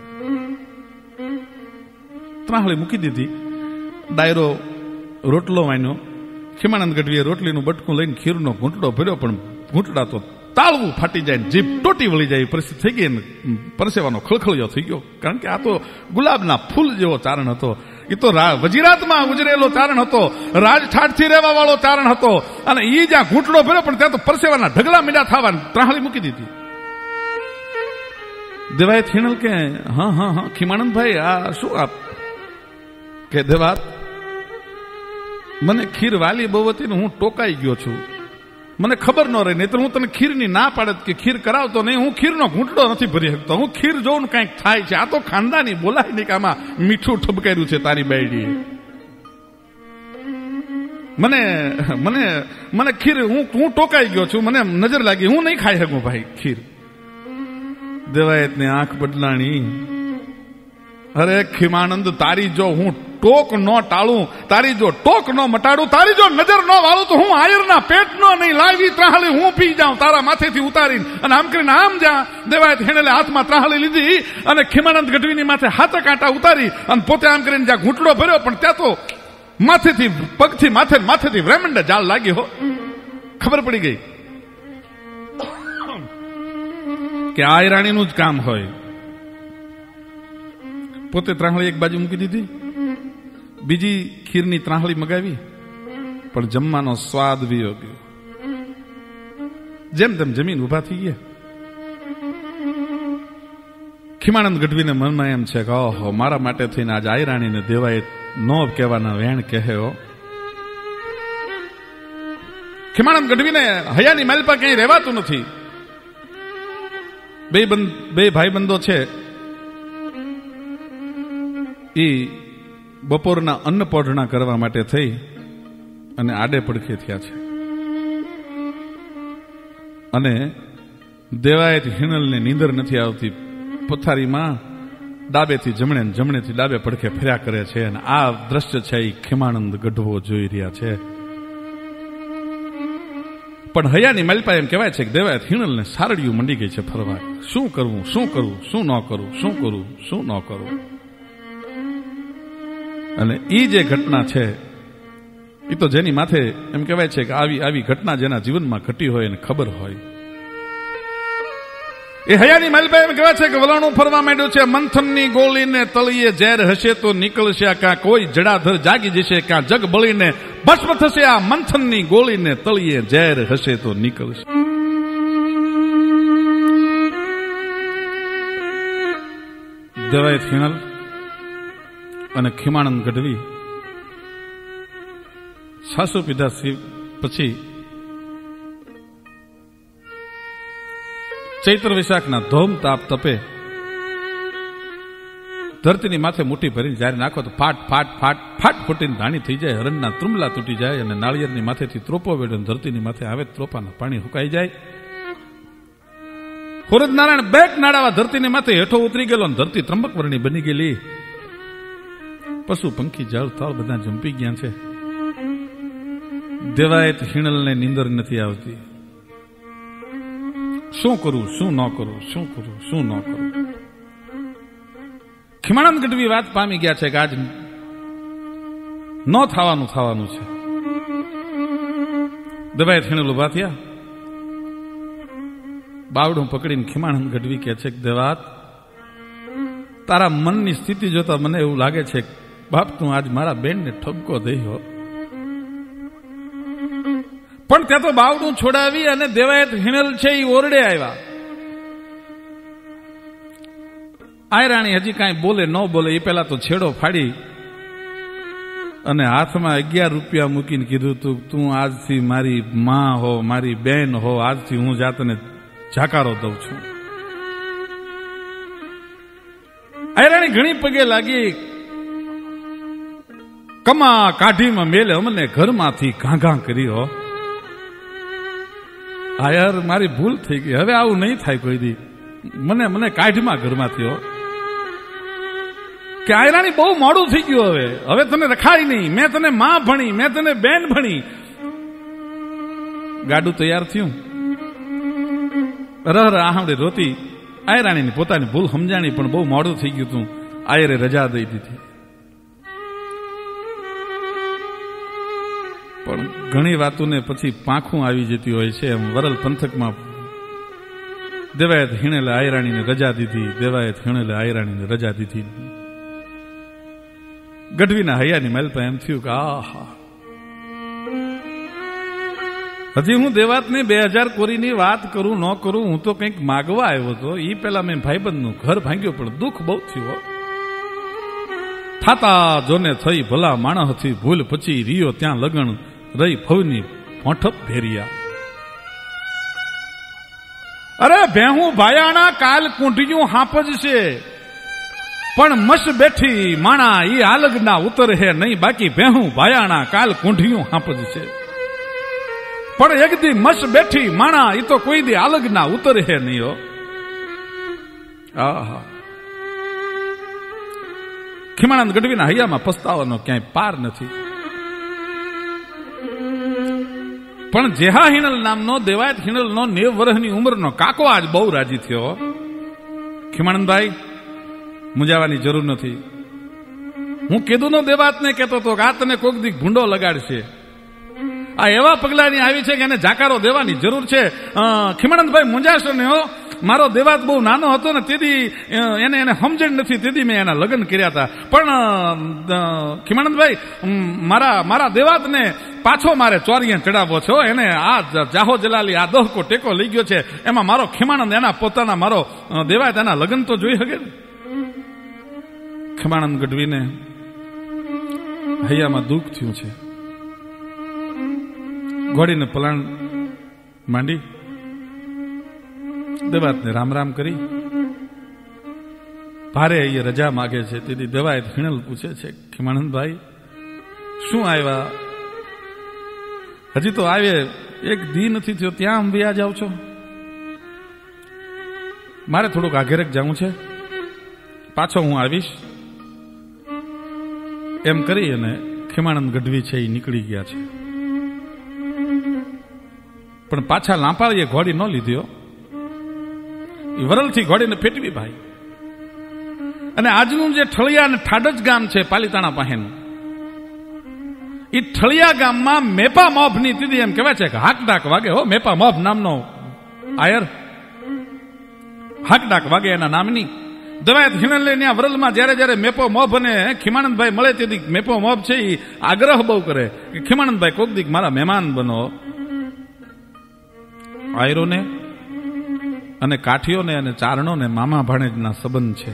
ત્રાહળી મૂકી દીધી. ડાયરો રોટલો વાન્યો. ખીમાનંદ ગઢવીએ રોટલીનું બટકું લઈને ખીરનો ઘૂંટડો ભર્યો, પણ ઘૂંટડા તો તાળવું ફાટી જાય, જીભ ટોટી વળી જાય પરિસ્થિતિ થઈ ગઈ. પરસેવાનો ખળખળિયો થઈ ગયો, કારણ કે આ તો ગુલાબના ફૂલ જેવો ચારણ હતો. એ તો વજીરાતમાં ઉજરેલો ચારણ હતો, રાજઠાઠથી રહેવા વાળો ચારણ હતો. અને એ જ્યાં ઘૂંટડો ભર્યો પણ ત્યાં તો પરસેવાના ઢગલા મીંડા થવા ત્રાહળી મૂકી દીધી. દેવાય થીણલ કે હા હા હા ખીમાનંદભાઈ આ શું આપ કે દેવાત મને ખીર વાલી બહુ હતી ને હું ટોકાઈ ગયો છું, મને ખબર ન રહી, નહીં તો હું તને ખીરની ના પાડત કે ખીર કરાવતો નહીં. હું ખીરનો ઘૂંટડો નથી ભરી શકતો, હું ખીર જોઉં કંઈક થાય છે. આ તો ખાનદાની બોલાય નહીં કે આમાં મીઠું ઠબકાર્યું છે તારી બાયડીએ. મને મને મને ખીર હું ટોકાઈ ગયો છું, મને નજર લાગી, હું નહીં ખાઈ શકું ભાઈ ખીર. દેવાયતને આંખ બદલાણી. અરે ખીમાનંદ, તારી જો હું ટોક ન ટાળું, તારી જો ટોક ન મટાડું, તારી જો નજર ન વાળું તો હું આયરના પેટ નો નહીં લાવી ત્રાહળી હું પી જાઉં તારા માથેથી ઉતારીને. અને આમ કરીને આમ જા. દેવાયત હેણેલે હાથમાં ત્રાહળી લીધી અને ખીમાનંદ ગઢવીની માથે હાથે કાંટા ઉતારી અને પોતે આમ કરીને જ્યાં ઘૂંટડો ભર્યો, પણ ત્યાં તો માથેથી પગથી માથેથી વ્રેમંડે જાળ લાગી હો. ખબર પડી ગઈ કે આયરાણીનું જ કામ હોય. પોતે ત્રાહળી એક બાજુ મૂકી દીધી, બીજી ખીરની ત્રાહળી મગાવી, પણ જમવાનો સ્વાદ વિયો ગયો. જેમ તેમ જમીન ઉભા થઈ ગયા. ખીમાનંદ ગઢવીને મનમાં એમ છે કે ઓહો, મારા માટે થઈને આજ આયરાણીને દેવાય નો કહેવાના વેણ કહ્યો. ખીમાનંદ ગઢવીને હયાની મહેલ પર ક્યાંય રહેવાતું નથી. બે ભાઈબંધો છે એ બપોરના અન્નપોઢણા કરવા માટે થઈ અને આડે પડખે થયા છે. અને દેવાયત હિનલને નીંદર નથી આવતી. પથારીમાં ડાબેથી જમણે જમણેથી ડાબે પડખે ફર્યા કરે છે. અને આ દ્રશ્ય છે એ ખીમાનંદ ગઢવો જોઈ રહ્યા છે. પણ હયાની માલપા એમ કહેવાય છે કે દેવાયત હિનલને સારડિયું મંડી ગઈ છે ફરવા. શું કરવું, શું કરવું, શું ન કરવું, શું કરવું, શું ન કરવું. અને એ જે ઘટના છે એ તો જેની માથે એમ કહેવાય છે કે આવી ઘટના જેના જીવનમાં ઘટી હોય એને ખબર હોય. એ હયાની માલપા એમ કહેવાય છે કે વલણું ફરવા માંડ્યું છે. મંથનની ગોળીને તળીએ ઝેર હશે તો નીકળશે, કાં કોઈ જડાધર જાગી જશે, કાં જગ બળીને ભસ્મ થશે. આ મંથનની ગોળીને તળીએ ઝેર હશે તો નીકળશે. દેવાયત હિનલ અને ખીમાનંદ ગઢવી સાસુ પીધા પછી ચૈત્ર વિશાખના ધોમ તાપ તપે ધરતીની માથે મુઠ્ઠી ભરીને જ્યારે નાખો તો ફાટ ફાટ ફાટ ફાટ ફૂટીને ધાણી થઈ જાય, હરણના ત્રુમલા તૂટી જાય અને નાળિયેરની માથેથી ત્રોપો વેડ્યો ધરતીની માથે આવે ત્રોપાના પાણી હુકાઈ જાય. સૂરજનારાયણ બેક નાડાવા ધરતીની માથે હેઠો ઉતરી ગયેલો અને ધરતી ત્રંબક વર્ણી બની ગયેલી. પશુ પંખી જળ થળ બધા જંપી ગયા છે. દેવાયત હિણલને નીંદર નથી આવતી. શું કરું શું ન કરું, શું કરું શું ન કરું. ખીમાનંદ ગઢવી વાત પામી ગયા છે કે આજ ન થવાનું છે. દેવાયત હિણલ ઉભા થયા. બાવડું પકડીને ખીમાનંદ ગઢવી કહે છે કે દેવાત, તારા મનની સ્થિતિ જોતા મને એવું લાગે છે બાપ તું આજ મારા બેનને ઠપકો દઈ હો. પણ ત્યાં તો બાવડું છોડાવી અને દેવાયત હિણલ છે એ ઓરડે આવ્યા. આયરાણી હજી કાંઈ બોલે ન બોલે એ પેલા તો છેડો ફાડી અને હાથમાં 11 રૂપિયા મૂકીને કીધું તું આજથી મારી માં હો, મારી બેન હો, આજથી હું જાતને જાકારો દઉં છું. આયરાણી ઘણી પગે લાગી, કમા કાઢીમાં મેલે અમને ઘરમાંથી ઘાઘા કરી હો. આયર મારી ભૂલ થઈ ગઈ, હવે આવું નહીં થાય કોઈ દી. મને કાઢમાં ઘરમાંથી હો. કે આયરાણી બહુ મોડું થઈ ગયું, હવે તને રખાય નહીં. મેં તને માં ભણી, મેં તને બેન ભણી. ગાડું તૈયાર થયું. રહ આહમડે રોતી આયરાણીની પોતાની ભૂલ સમજાણી, પણ બહુ મોડું થઈ ગયું હતું. આયરે રજા દઈ દીધી. પણ ઘણી વાતોને પછી પાંખું આવી જતી હોય છે. એમ વરલ પંથકમાં દેવાયત હિણેલે આયરાણીને રજા દીધી. દેવાયત હિણેલે આયરાણીને રજા દીધી. ગઢવીના હૈયાની મહેલપા એમ થયું કે આહા, હજી હું દેવાતની 2000 કોરીની વાત કરું ન કરું, હું તો કંઈક માગવા આવ્યો હતો. એ પેલા મેં ભાઈબંધનું ઘર ભાંગ્યું, પણ દુઃખ બહુ થયું. થાતા જોને થઈ ભલા માણસથી ભૂલ, પછી રિયો ત્યાં લગણ રહી ભવની મોઠપ ભેરિયા. અરે ભેહું ભાયાણા કાલ કુંઢિયું હાંપજ છે, પણ મસ બેઠી માણા ઈ આલગ ના ઉતર હે નહીં. બાકી ભેહું ભાયાણા કાલ કુંઢિયું હાંપજ છે, પણ એક દી મસ બેઠી માણા ઈ તો કોઈ દી આલગ ના ઉતર હે નહીં. હો આહા, ખીમાનંદ ગઢવીના હૈયામાં પસ્તાવાનો ક્યાંય પાર નથી. પણ જેહા હિણલ નામનો દેવાયત હિણલનો 90 વર્ષની ઉંમરનો કાકો આજ બહુ રાજી થયો. ખીમાનંદભાઈ, મુંજાવાની જરૂર નથી. હું કીધું નો દેવાતને કહેતો હતો કે આ તને કોક દી ભૂંડો લગાડશે. આ એવા પગલાની આવી છે કે એને જાકારો દેવાની જરૂર છે. ખીમાનંદભાઈ મુંજાશો ને હો. મારો દેવાત બહુ નાનો હતો ને તેથી એને સમજણ નથી, તેથી મેં એના લગ્ન કર્યા હતા. પણ ખીમાનંદભાઈ, મારા દેવાતને પાછો મારે ચોરિયા ચડાવવો છે. એને આ જાહો જલાલી આ દોહકો ટેકો લઈ ગયો છે. એમાં મારો ખીમાનંદ એના પોતાના મારો દેવાત એના લગ્ન તો જોઈ શકે ને. ખીમાનંદ ગઢવીને હૈયામાં દુઃખ થયું છે. ઘોડીને પલાણ માંડી દેવાતને રામ રામ કરી ભારે એ રજા માગે છે. તેથી દેવાયત હિણલ પૂછે છે, ખીમાનંદભાઈ શું આવ્યા? હજી તો આવે એક દી નથી થયો, ત્યાં અંબિયા જાવ છો? મારે થોડુંક આઘેરક જવું છે, પાછો હું આવીશ. એમ કરી અને ખીમાનંદ ગઢવી છે એ નીકળી ગયા છે. પણ પાછા લાંપાળીએ ઘોડી ન લીધો. વરલથી ઘોડીને ફેટવી ભાઈ. અને આજનું જે ઠળિયા અને ઠાડજ ગામ છે પાલીતાણા પાસેનું, એ ઠળિયા ગામમાં મેપા મોભની તીધી એમ કહેવાય છે કે હાકડાક વાગે. હો, મેપા મોભ નામનો આયર હાકડાક વાગે એના નામની. દેવાયત હિણલે ત્યાં વરલમાં જયારે મેપો મોભ અને ખીમાનંદભાઈ મળે તેથી મેપો મોભ છે એ આગ્રહ બહુ કરે કે ખીમાનંદભાઈ કોક દીક મારા મહેમાન બનો. આયરોને અને કાઠીઓને અને ચારણોને મામા ભાણેજના સંબંધ છે.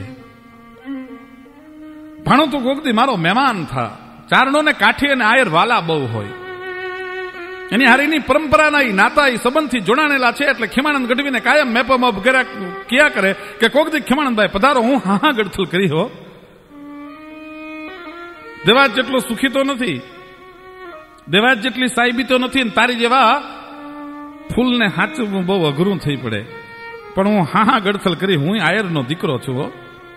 ભાણો તો કોક દી મારો મહેમાન થા. ચારણોને કાઠી અને આયર વાલા બહુ હોય. એની હારીની પરંપરાના એ નાતા એ સંબંધથી જોડાણેલા છે. એટલે ખીમાનંદ ગઢવીને કાયમ મેપો મોભ કર્યા કિયા કરે કે કોક દી ખીમાનંદભાઈ પધારો, હું હા ગઢથલ કરી હો. દેવાજ જેટલો સુખી તો નથી, દેવાજ જેટલી સાહેબી તો નથી. તારી જેવા ફૂલને હાચવું બહુ અઘરું થઈ પડે. પણ હું હા ગડથલ કરી, હું આયરનો દીકરો છું.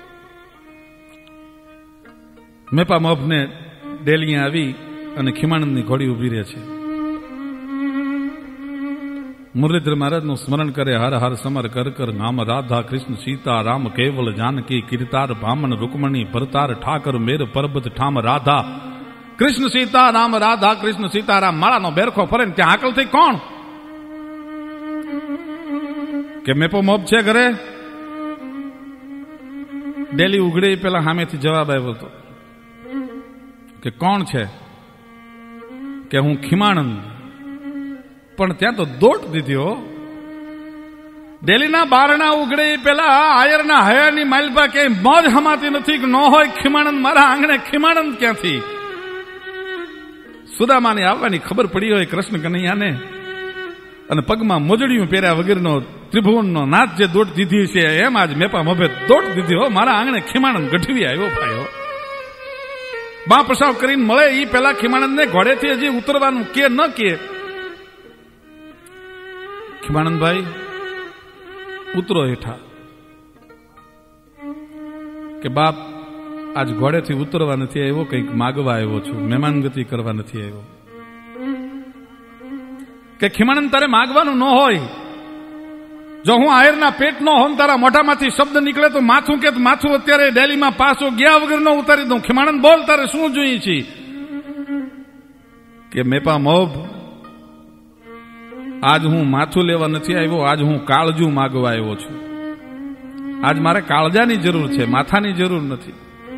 મેપા મોભને ડેલી આવી અને ખીમાનંદની ઘોડી ઉભી રહે છે. મુરલીધર મહારાજનું સ્મરણ કરે, હર હર સમર કર કર નામ રાધા કૃષ્ણ સીતા રામ કેવલ જાનકી કીર્તાર ભામન રૂકમણી ભરતાર ઠાકર મેર પરબત ઠામ રાધા કૃષ્ણ સીતા રામ રાધા કૃષ્ણ સીતારામ. માળાનો બેરખો ફરે ને ત્યાં હાકલ થઈ કોણ? કે મેપો મોબ છે ઘરે? ડેલી ઉઘડે પેલા સામેથી જવાબ આવ્યો હતો કે કોણ છે? કે હું ખીમાનંદ. પણ ત્યાં તો દોટ દીધી. ડેલીના બારણા ઉઘડે પેલા આયરના હયાની માલપા ક્યાંય મોજ હમાતી નથી કે ન હોય ખીમાનંદ મારા આંગણે. ખીમાનંદ ક્યાંથી? સુદામાની આવવાની ખબર પડી હોય કૃષ્ણ કનૈયાને, અને પગમાં મોજડીયું પહેર્યા વગરનો ત્રિભુવનનો નાથ જે દોટ દીધી છે, એમ આજ મેપા મોભે દોટ દીધી. મારા આંગણે ખીમાનંદ ગઢવી આવ્યો ભાઈઓ. બા પ્રસાવ કરીને મળે એ પેલા ખીમાનંદને ઘોડેથી હજી ઉતરવાનું કે ન કે, ખીમાનંદભાઈ ઉતરો હેઠા. કે બાપ આજ ઘોડેથી ઉતરવા નથી આવ્યો, કંઈક માગવા આવ્યો છું, મહેમાનગતિ કરવા નથી આવ્યો. કે ખીમાનંદ તારે માગવાનું ન હોય. જો હું આયરના પેટ નો હોમ, તારા મોઢામાંથી શબ્દ નીકળે તો માથું કે માથું અત્યારે ડેલીમાં પાછો ગયા વગર નો ઉતારી દઉં. ખીમાનંદ બોલ, તારે શું જોઈએ છે? કે મેપા મોભ આજ હું માથું લેવા નથી આવ્યો, આજ હું કાળજું માગવા આવ્યો છું. આજ મારે કાળજાની જરૂર છે, માથાની જરૂર નથી.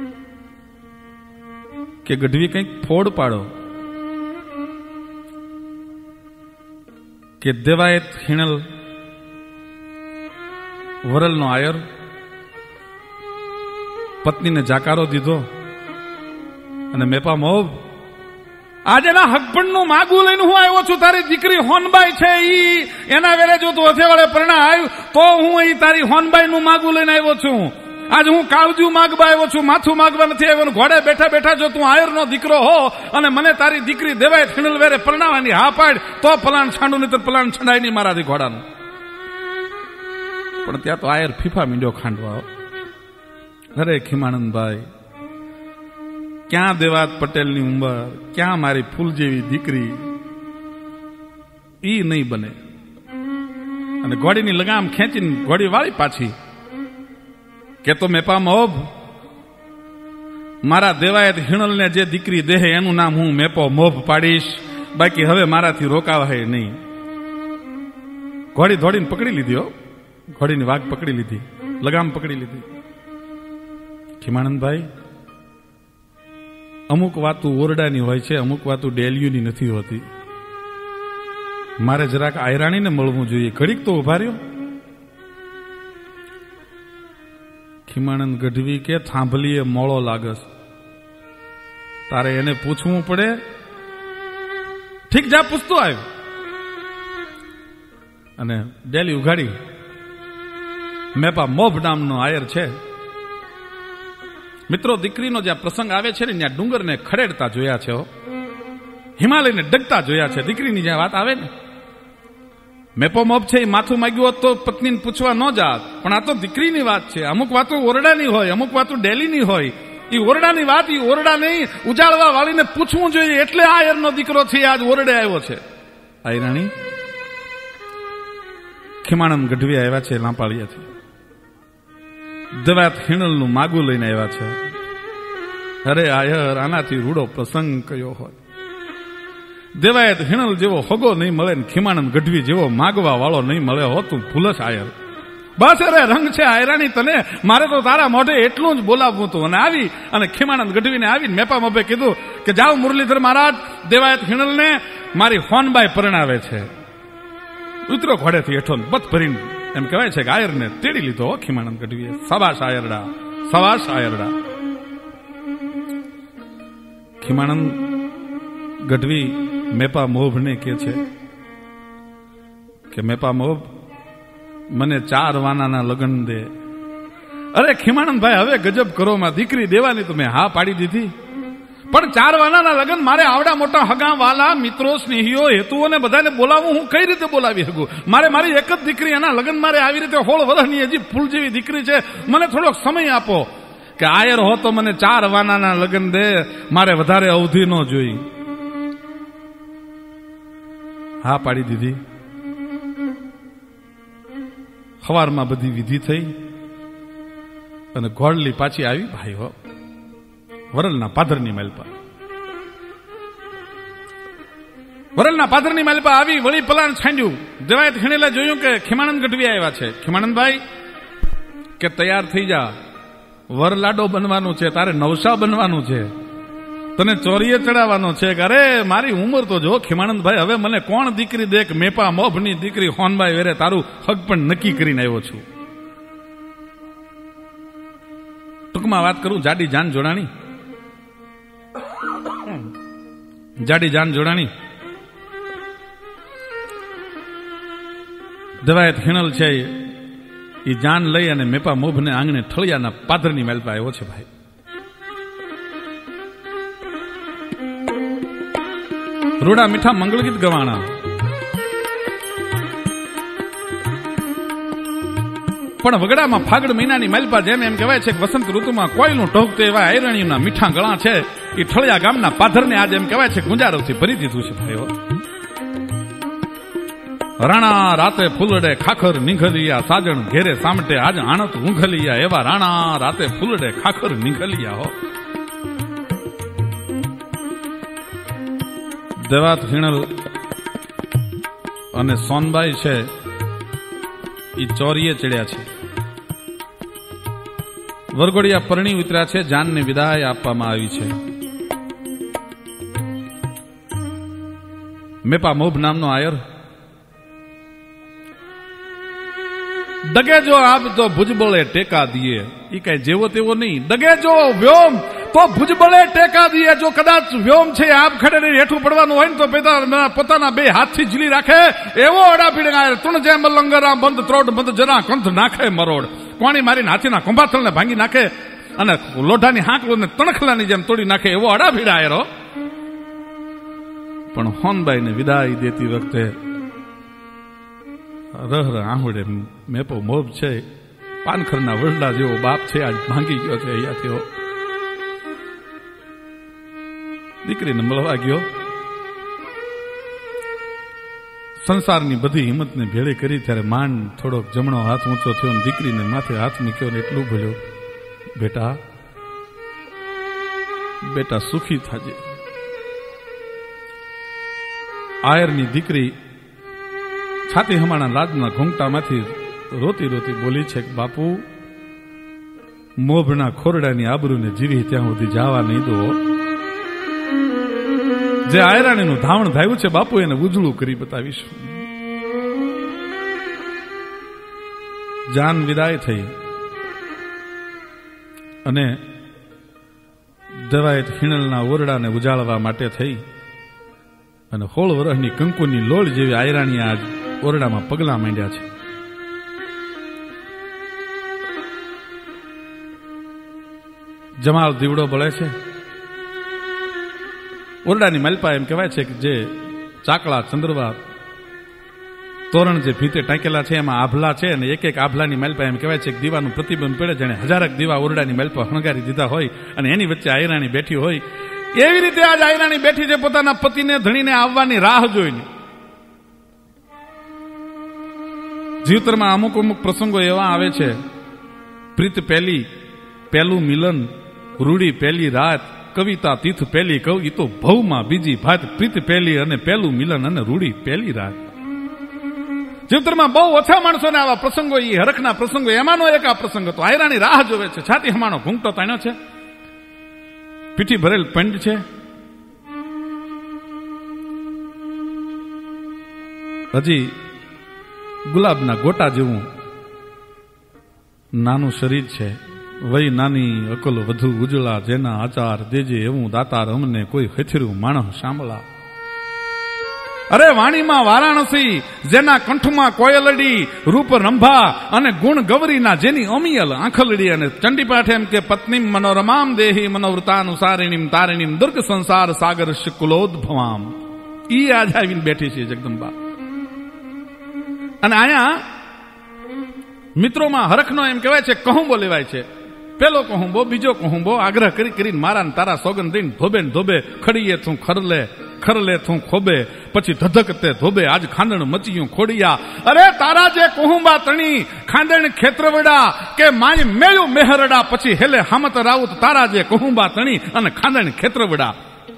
કે ગઢવી કંઈક ફોડ પાડો. કે દેવાયત હિણલ વરલનો આયર પત્નીને જાકારો દીધો અને મેપા મોબ આજે ના હકપણનું માગું લઈને હું આવ્યો છું. તારી દીકરી હોનબાઈ છે, ઈ એના વેલે જો તું અથેવાળે પરણા આવ્યું તો હું અહીં તારી હોનબાઈ નું માગું લઈને આવ્યો છું. આજ હું કાળજું માગવા આવ્યો છું, માથું માગવા નથી આવ્યો. ઘોડે બેઠા બેઠા જો તું આયરનો દીકરો હો અને મને તારી દીકરી દેવાય ખીણલ વેરે પરણાવાની હા પાડ તો પલાણ છાંડું, નહીં તો પલાણ છંડાય નહીં મારાથી ઘોડાનું. પણ ત્યાં તો આયર ફીફા મીંડ્યો ખાંડવા. અરે ખીમાનંદભાઈ, ક્યાં દેવાત પટેલની ઉંમર, ક્યાં મારી ફૂલ જેવી દીકરી, ઈ નહીં બને. અને ઘોડીની લગામ ખેંચીને ઘોડી વાળી પાછી. કે તો મેપા મોભ મારા દેવાયત હિણલને જે દીકરી દેહે એનું નામ હું મેપો મોભ પાડીશ, બાકી હવે મારાથી રોકાવાય નહીં. ઘોડી ધોડીને પકડી લીધી. ઘોડીની વાઘ પકડી લીધી, લગામ પકડી લીધી. ખીમાનંદભાઈ, અમુક વાતો ઓરડાની હોય છે, અમુક વાતો ડેલીયુની નથી હોતી. મારે જરાક આયરાણીને મળવું જોઈએ. ઘડીક તો ઉભા રહ્યો. ખીમાનંદ ગઢવી કે થાંભલીએ મોળો લાગસ, તારે એને પૂછવું પડે. ઠીક, જા પૂછતો આવ્યો. અને ડેલી ઉઘાડી. મેપા મોભ નામનો આયર છે. મિત્રો, દીકરીનો જ્યાં પ્રસંગ આવે છે ને ત્યાં ડુંગરને ખડેડતા જોયા છે, હિમાલયને ડગતા જોયા છે. દીકરીની જ્યાં વાત આવે ને, મેપો મોબ છે એ માથું માંગ્યું હોત તો પત્નીને પૂછવા ન જાત. પણ આ તો દીકરીની વાત છે. અમુક વાતો ઓરડાની હોય, અમુક વાતો ડેલીની હોય. એ ઓરડાની વાત એ ઓરડા નહીં, ઉજાળવા વાળીને પૂછવું જોઈએ. એટલે આ આયરનો દીકરો છે, આજ ઓરડે આવ્યો છે. આયરાણી ખીમાનંદ ગઢવી આવ્યા છે લાંપાળિયાથી. દેવાત હિણલનું માગું લઈને આવ્યા છે. અરે આયર, આનાથી રૂડો પ્રસંગ કયો હોય. દેવાયત હિણલ જેવો હોગો નહીં મળે ને ખીમાનંદ ગઢવી જેવો માગવા વાળો નહીં મળે હો. તું ભૂલસ આયર. બસ અરે રંગ છે આયરાણી તને. મારે તો તારા મોઢે એટલું જ બોલાવવું હતું. અને આવી અને ખીમાનંદ ગઢવીને આવીને મેપા મોભે કીધું કે જાઓ મુરલીધર મહારાજ, દેવાયત હિણલને મારી હોનબાઈ પરણાવે છે. ઉતરો ઘોડેથી હેઠો બત ભરીને. એમ કહેવાય છે કે આયરને તેડી લીધો ખીમાનંદ ગઢવીએ. સવાશ આયરડા, સવાશ આયરડા. ખીમાનંદ ગઢવી મેપા મોભને કે છે કે મેપા મોભ, મને 4 વાનાના લગ્ન દે. અરે ખીમાનંદભાઈ, હવે ગજબ કરો માં. દીકરી દેવાની તો મેં હા પાડી દીધી, પણ 4 વાનાના લગ્ન મારે આવડા મોટા હગા વાલા મિત્રો સ્નેહીઓ હેતુઓને બધાને બોલાવું, હું કઈ રીતે બોલાવી શકું? મારે મારી એક જ દીકરી, એના લગ્ન મારે આવી રીતે 16 વર્ષની હજી ફૂલ જેવી દીકરી છે, મને થોડોક સમય આપો. કે આયર હો તો મને 4 વાનાના લગ્ન દે, મારે વધારે અવધિ ન જોઈ. હા પાડી દીધી. સવારમાં બધી વિધિ થઈ અને ઘોડલી પાછી આવી ભાઈ હો વરલના પાદરની માલપા. વરલના પાદરની માલપા આવી, વળી પલાણ છાંડ્યું. દેવાયત ખીણેલા જોયું કે ખીમાનંદ ગઢવી આવ્યા છે. ખીમાનંદભાઈ કે તૈયાર થઈ જા, વરલાડો બનવાનું છે, તારે નવસા બનવાનું છે, તને ચોરીએ ચડાવવાનો છે. અરે મારી ઉંમર તો જો ખીમાનંદભાઈ, હવે મને કોણ દીકરી દે? મેપા મોભની દીકરી હોનભાઈ વેરે તારું હક પણ નક્કી કરીને આવ્યો છું. ટૂંકમાં વાત કરું, જાડી જાન જોડાણી, જાડી જાન જોડાણી. દેવાયત ખીણલ છે એ જાન લઈ અને મેપા મોભને આંગણે ઠળિયાના પાદરની માલપા આવ્યો છે ભાઈ. રૂડા મીઠા મંગળ ગીત ગવાણા, પણ વગડામાં ફાગડ મહિનાની માલપા, જેમ એમ કહેવાય છે કે વસંત ઋતુમાં કોયલું ટોકતે એવા આયરણીના મીઠા ગળા છે એ ઠળિયા ગામના પાધરને આજે એમ કહેવાય છે ગુંજારવથી ભરી દીધું છે ભાઈઓ. રાણા રાતે ફૂલડે ખાખર નીંઘલિયા, સાજણ ઘેરે સામટે આજ આણત ઊંઘલિયા, એવા રાણા રાતે ફૂલડે ખાખર નીંઘલિયા હો. દેવાત ખીણલ અને સોનબાઈ છે એ ચોરીએ ચડ્યા છે. વરઘોડિયા પરણી ઉતર્યા છે, જાનને વિદાય આપવામાં આવી છે. મેપા મોભ નામનો આયર ડગે જો આપ તો ભુજબળે ટેકા દીએ, એ કઈ જેવો તેવો નહીં. ડગે જો વ્યોમ તો ભુજબળે ટેકા દીએ. જો કદાચ વ્યોમ છે આપ ખડે હેઠું પડવાનું હોય ને તો પોતાના 2 હાથથી ઝીલી રાખે એવો અડાપીડ આયર. તુણ જેમ લંગરા બંધ ત્રોડ બંધ જરા કંથ નાખે મરોડ. કોણી મારીને હાથીના કુંભાથલને ભાંગી નાખે અને લોઢાની હાંકલોને તણખલાની જેમ તોડી નાખે એવો અડાપીડ આયરો. પણ હોનબાઈને વિદાય દેતી વખતે રહ આહુડે મેપો મોભ છે, પાનખરના વડલા જેવો બાપ છે, આજ ભાંગી ગયો છે અહીંયાથી. દીકરીને મળવા ગયો, સંસારની બધી હિંમતને ભેળી કરી ત્યારે માંડ થોડોક જમણો હાથ ઊંચો થયો ને દીકરીને માથે હાથ મૂક્યો ને એટલું બોલ્યો, બેટા બેટા સુખી થાજે. આયરની દીકરી છાતી હમાણા લાજના ઘૂંઘટામાંથી રોતી રોતી બોલી છે કે બાપુ, મોભના ખોરડાની આબરૂને જીવી ત્યાં સુધી જવા નહીં દો. જે આયરાણીનું ધાવણ થયું છે બાપુ એને ઉજળું કરી બતાવીશું. જાન વિદાય થઈ અને દેવાયત ખીણલના ઓરડાને ઉજાળવા માટે થઈ અને 16 વર્ષની કંકુની લોળ જેવી આયરાણી આજ ઓરડામાં પગલા માંડ્યા છે. જમાલ દીવડો બળે છે. ઓરડાની માલપા એમ કહેવાય છે કે જે ચાકળા ચંદ્રવા તોરણ જે ભીતે ટાંકેલા છે એમાં આભલા છે અને એક એક આભલાની માલપા એમ કહેવાય છે કે દીવાનું પ્રતિબંધ પડે, જેને 1000 દીવા ઓરડાની માલપા હણગારી દીધા હોય અને એની વચ્ચે આયરાણી બેઠી હોય. એવી રીતે આજ આયરાણી બેઠી છે પોતાના પતિને ધણીને આવવાની રાહ જોઈને. જીવતરમાં અમુક અમુક પ્રસંગો એવા આવે છે, પ્રીત પહેલી, પહેલું મિલન, રૂડી પહેલી રાત, કવિતા તીર્થ પહેલી કવ, ઈ તો ભવમાં બીજી ભાત. પ્રીત પહેલી અને પહેલું મિલન અને રૂડી પહેલી રાત. જીવતરમાં બહુ ઓછા માણસોને આવા પ્રસંગો, એ હરખના પ્રસંગો, એમાંનો એક આ પ્રસંગ હતો. આયરાણી રાહ જોવે છે, છાતી હમાણો ઘૂંઘટો તાણ્યો છે, પીઠી ભરેલ પંડ છે, હજી ગુલાબના ગોટા જેવું નાનું શરીર છે. વય નાની અકલ વધુ ઉજળા, જેના આચાર દેજે એવું દાતાર અમને કોઈ હથેરું માણસ સાંભળા. અરે વાણીમાં વારાણસી, જેના કંઠમાં કોયલડી, રૂપ રંભા અને ગુણ ગૌરીના જેની અમિયલ આંખલડી. અને ચંડીપાઠ એમ કે પત્નીમ મનોરમામ દેહી મનોવૃતાનુસારિણીમ તારિણીમ દુર્ગ સંસાર સાગર શુક્લોદ્ભવામ. ઈ આજ આવીને બેઠી છે જગદંબા. અને અહીંયા મિત્રોમાં હરખનો એમ કહેવાય છે કહુંબો લેવાય છે. પેલો કહુંબો, બીજો કહુંબો, આગ્રહ કરી કરીને મારા ને તારા સોગન દઈને ધોબે ને ધોબે, ખડીએ તું ખરલે, ખરલે તું ખોબે, પછી ધધકતે ધોબે, આજ ખાંદણ મચિયું ખોડિયા. અરે તારા જે કહુંબા તણી, ખાંદણ ખેત્રવડા કે માય મેળું મેહરડા, પછી હેલે હામત રાઉત તારા જે કહુંબા તણી અને ખાંદણ ખેત્રવડા.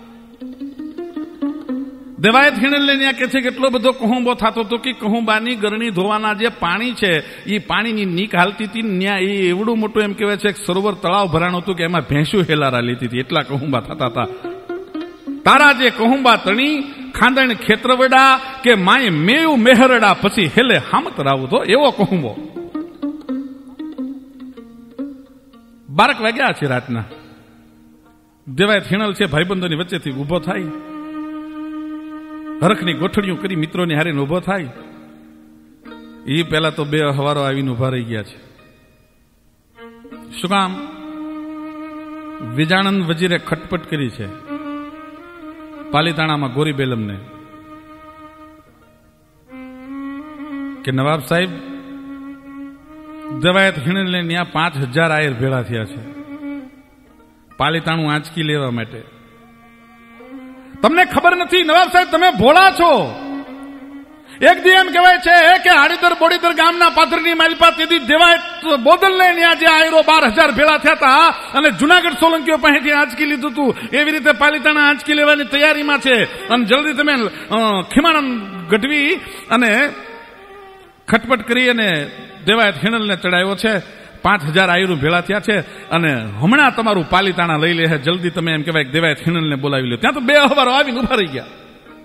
દેવાયત હિણલે ત્યાં કે છે કે એટલો બધો કહુંબો થતો હતો કે કહુંબાની ગરણી ધોવાના જે પાણી છે એ પાણીની નીક હાલતી હતી. ત્યાં એ એવડું મોટું એમ કહેવાય છે કે સરોવર તળાવ ભરાણું હતું કે એમાં ભેંસું હેલારા લેતી હતી, એટલા કહુંબા થતા હતા. તારા જે કહુંબા તણી, ખાંદણ ખેત્રવડા કે માય મેયું મેહરડા, પછી હેલે હામત રાવું તો એવો કહુંબો. 12 વાગ્યા છે રાતના. દેવાયત હિણલ છે ભાઈબંધોની વચ્ચેથી ઉભો થાય, હરખની ગોઠડીઓ કરી મિત્રોની હારીને ઉભો થાય. એ પહેલા તો 2 હવારો આવીને ઉભા રહી ગયા છે. શું કામ? વિજાણંદ વજીરે ખટપટ કરી છે પાલીતાણામાં ગોરી બેલમને કે નવાબ સાહેબ, દેવાયત હિણલને ત્યાં 5000 આયર ભેળા થયા છે પાલીતાણું આંચકી લેવા માટે. તમને ખબર નથી નવાબ સાહેબ, તમે ભોળા છો. એક દી એમ કહેવાય છે કે આડીદર બોડીદર ગામના પાથરની માલપા તેથી દેવાયત બોદલને ત્યાં જે આયરો 12000 ભેળા થયા હતા અને જુનાગઢ સોલંકીઓ પાસેથી આંચકી લીધું હતું. એવી રીતે પાલીતાણા આંચકી લેવાની તૈયારીમાં છે. અને જલ્દી તમે ખીમાણંદ ગઢવી અને ખટપટ કરી અને દેવાયત હિણલને ચડાવ્યો છે. 5000 આયરું ભેળા થયા છે અને હમણાં તમારું પાલીતાણા લઈ લે છે. જલ્દી તમે એમ કહેવાય દેવાયત હિણલને બોલાવી લો. ત્યાં તો 2 હવારો આવીને ઉભા રહી ગયા.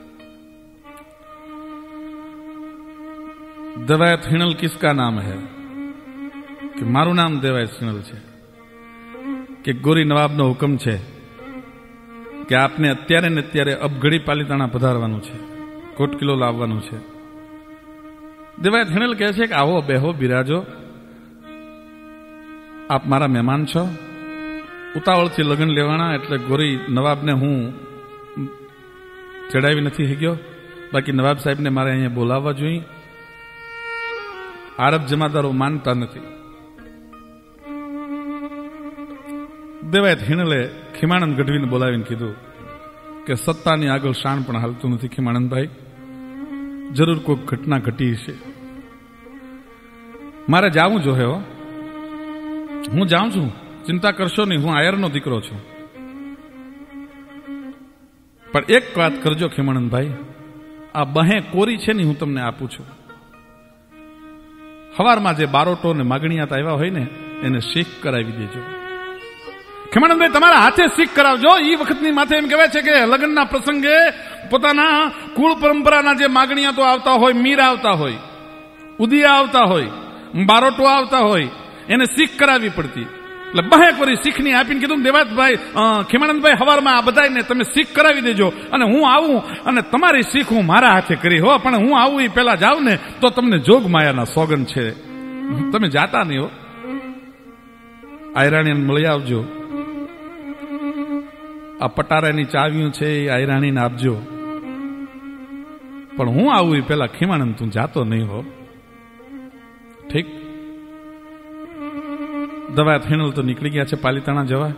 દેવાયત હિણલ કિસકા નામ है? કે મારું નામ દેવાયત હિણલ છે. કે ગોરી નવાબનો હુકમ છે કે આપને અત્યારે ને અત્યારે અબઘડી પાલીતાણા પધારવાનું છે, કોટ કિલો લાવવાનું છે. દેવાયત હિણલ કહે છે કે આવો, બેહો, બિરાજો, આપ મારા મહેમાન છો. ઉતાવળથી લગ્ન લેવાના એટલે ગોરી નવાબને હું ચડાવી નથી શક્યો. બાકી નવાબ સાહેબને મારે અહીંયા બોલાવવા જોઈએ. આરબ જમાદારો માનતા નથી. દેવાયત હિણલે ખીમાણંદ ગઢવીને બોલાવીને કીધું કે સત્તાની આગળ શાણ પણ હાલતું નથી ખીમાણંદભાઈ, જરૂર કોઈ ઘટના ઘટી છે, મારે જાવું જોઈએ. હો, હું જાઉં છું, ચિંતા કરશો નહીં, હું આયરનો દીકરો છું. પણ એક વાત કરજો ખીમાણંદભાઈ, આ બહે કોરી છે ને હું તમને આપું છું, સવારમાં જે બારોટો ને માગણીયાત આવ્યા હોય ને એને શીખ કરાવી દેજો. ખીમાણંદભાઈ તમારા હાથે શીખ કરાવજો. એ વખતની માથે એમ કહેવાય છે કે લગ્નના પ્રસંગે પોતાના કુળ પરંપરાના જે માગણીયાતો આવતા હોય, મીર આવતા હોય, ઉદિયા આવતા હોય, બારોટો આવતા હોય, એને શીખ કરાવવી પડતી. એટલે બહે કોરી શીખની આપીને કીધું દેવાતભાઈ, ખીમાનંદભાઈ સવારમાં આ બધાને તમે શીખ કરાવી દેજો અને હું આવું અને તમારી શીખ હું મારા હાથે કરી. હો, પણ હું આવું એ પેલા જાઉં ને તો તમને જોગ માયાના સોગન છે, તમે જાતા નહીં. હો, આયરાણીને મળી આવજો. આ પટારાની ચાવીઓ છે એ આયરાણીને આપજો. પણ હું આવું એ પેલા ખીમાનંદ તું જાતો નહીં. હો, ઠીક. દેવાયત હિણલ તો નીકળી ગયા છે પાલીતાણા જવા.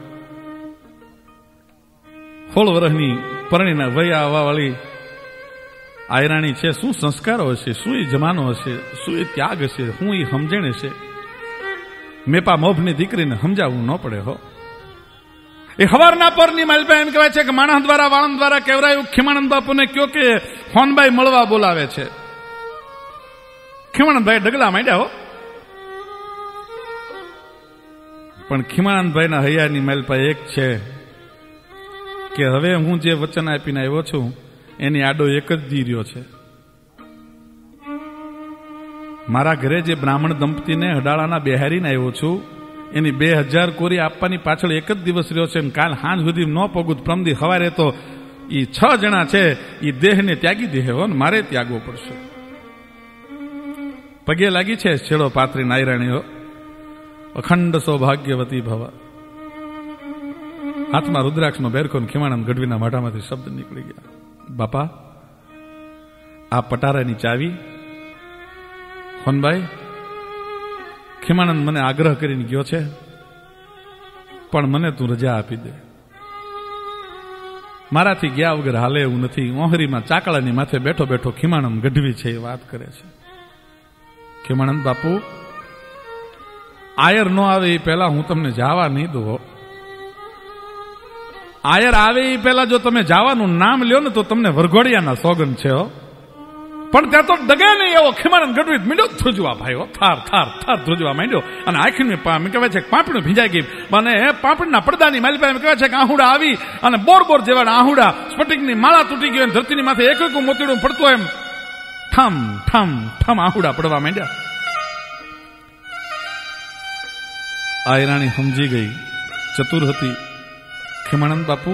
16 વર્ષની પરણીના વયા આવવા વાળી આયરાણી છે. શું સંસ્કારો હશે, શું એ જમાનો હશે, શું એ ત્યાગ હશે, શું એ સમજણ હશે. મેપા મોભની દીકરીને સમજાવવું ન પડે. હો, એ હવારના પરની માલપા એમ કહેવાય છે કે માણસ દ્વારા વાણંદ દ્વારા કહેવાયું ખીમાનંદ બાપુને કયો કે હોનભાઈ મળવા બોલાવે છે. ખીમાનંદભાઈ ડગલા માંડ્યા. હો, પણ ખીમાનંદભાઈના હૈયાની માલપા એક છે કે હવે હું જે વચન આપીને આવ્યો છું એની આડો એક જ દી રહ્યો છે. મારા ઘરે જે બ્રાહ્મણ દંપતીને હડાળાના બેહારીને આવ્યો છું એની 2000 કોરી આપવાની પાછળ એક જ દિવસ રહ્યો છે. કાલ સાંજ સુધી ન પગું, પ્રમદી સવારે તો એ 6 જણા છે એ દેહને ત્યાગી દે હો ને મારે ત્યાગવો પડશે. પગે લાગી છે છેડો પાત્રી નાયરાણીઓ, અખંડ સૌભાગ્યવતી ભવ. હાથમાં રુદ્રાક્ષનો બેરકો ખીમાનંદ ગઢવીના મોઢામાંથી શબ્દ નીકળી ગયા, બાપા આ પટારાની ચાવી. હોનભાઈ, ખીમાનંદ મને આગ્રહ કરીને ગયો છે, પણ મને તું રજા આપી દે. મારાથી ગયા વગર હાલે એવું નથી. ઓહરીમાં ચાકળાની માથે બેઠો બેઠો ખીમાનંદ ગઢવી છે એ વાત કરે છે. ખીમાનંદ બાપુ, આયર નો આવે એ પહેલા હું તમને જવા નહીં દઉં. આયર આવે એ પહેલા જો તમે જવાનું નામ લ્યો ને તો તમને વરઘોડિયાના સોગન છે. પણ ત્યાં તો દગે નહીં એવો ખીમાનંદ ગઢવી મીંડો ધ્રુજવા ભાઈઓ, થાર થાર થાર ધ્રુજવા માંડ્યો. અને આખી કહેવાય છે પાપડી ભીંજાઈ ગઈ. અને પાપડીના પડદાની માલી પાસે કહેવાય છે કે આહુડા આવી અને બોર બોર જેવા આહુડા, સ્ફટિકની માળા તૂટી ગઈ, ધરતીની માથે એક એક મોતીડું પડતું એમ ઠમ ઠમ ઠમ આહુડા પડવા માંડ્યા. આયરાણી સમજી ગઈ, ચતુર હતી. ખીમાનંદ બાપુ,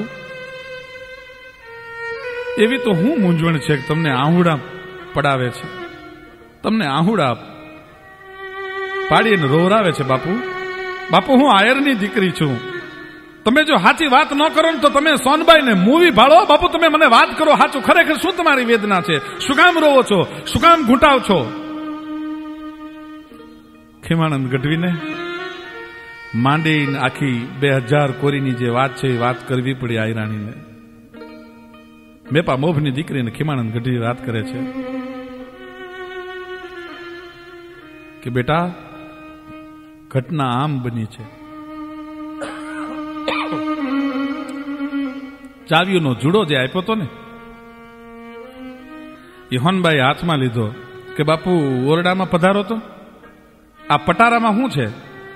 એવી તો હું મૂંઝવણ છે કે તમને આહુડા પડાવે છે, તમને આહુડા પાડીને રોવરાવે છે. બાપુ બાપુ, હું આયરની દીકરી છું. તમે જો સાચી વાત ન કરો ને તો તમે સોનબાઈને મૂવી ભાળો. બાપુ તમે મને વાત કરો સાચું, ખરેખર શું તમારી વેદના છે? શું કામ રોવો છો? શું કામ ઘૂંટાવ છો? ખીમાનંદ ગઢવીને માંડીને આખી 2000 કોરીની જે વાત છે એ વાત કરવી પડી આયરાણીને. મેપા મોભની દીકરીને ખીમાનંદ ગઢવી વાત કરે છે કે બેટા, ઘટના આમ બની છે. ચાવીઓનો જુડો જે આપ્યો હતો ને એ હોનબાઈ હાથમાં લીધો કે બાપુ ઓરડામાં પધારો તો. આ પટારામાં શું છે?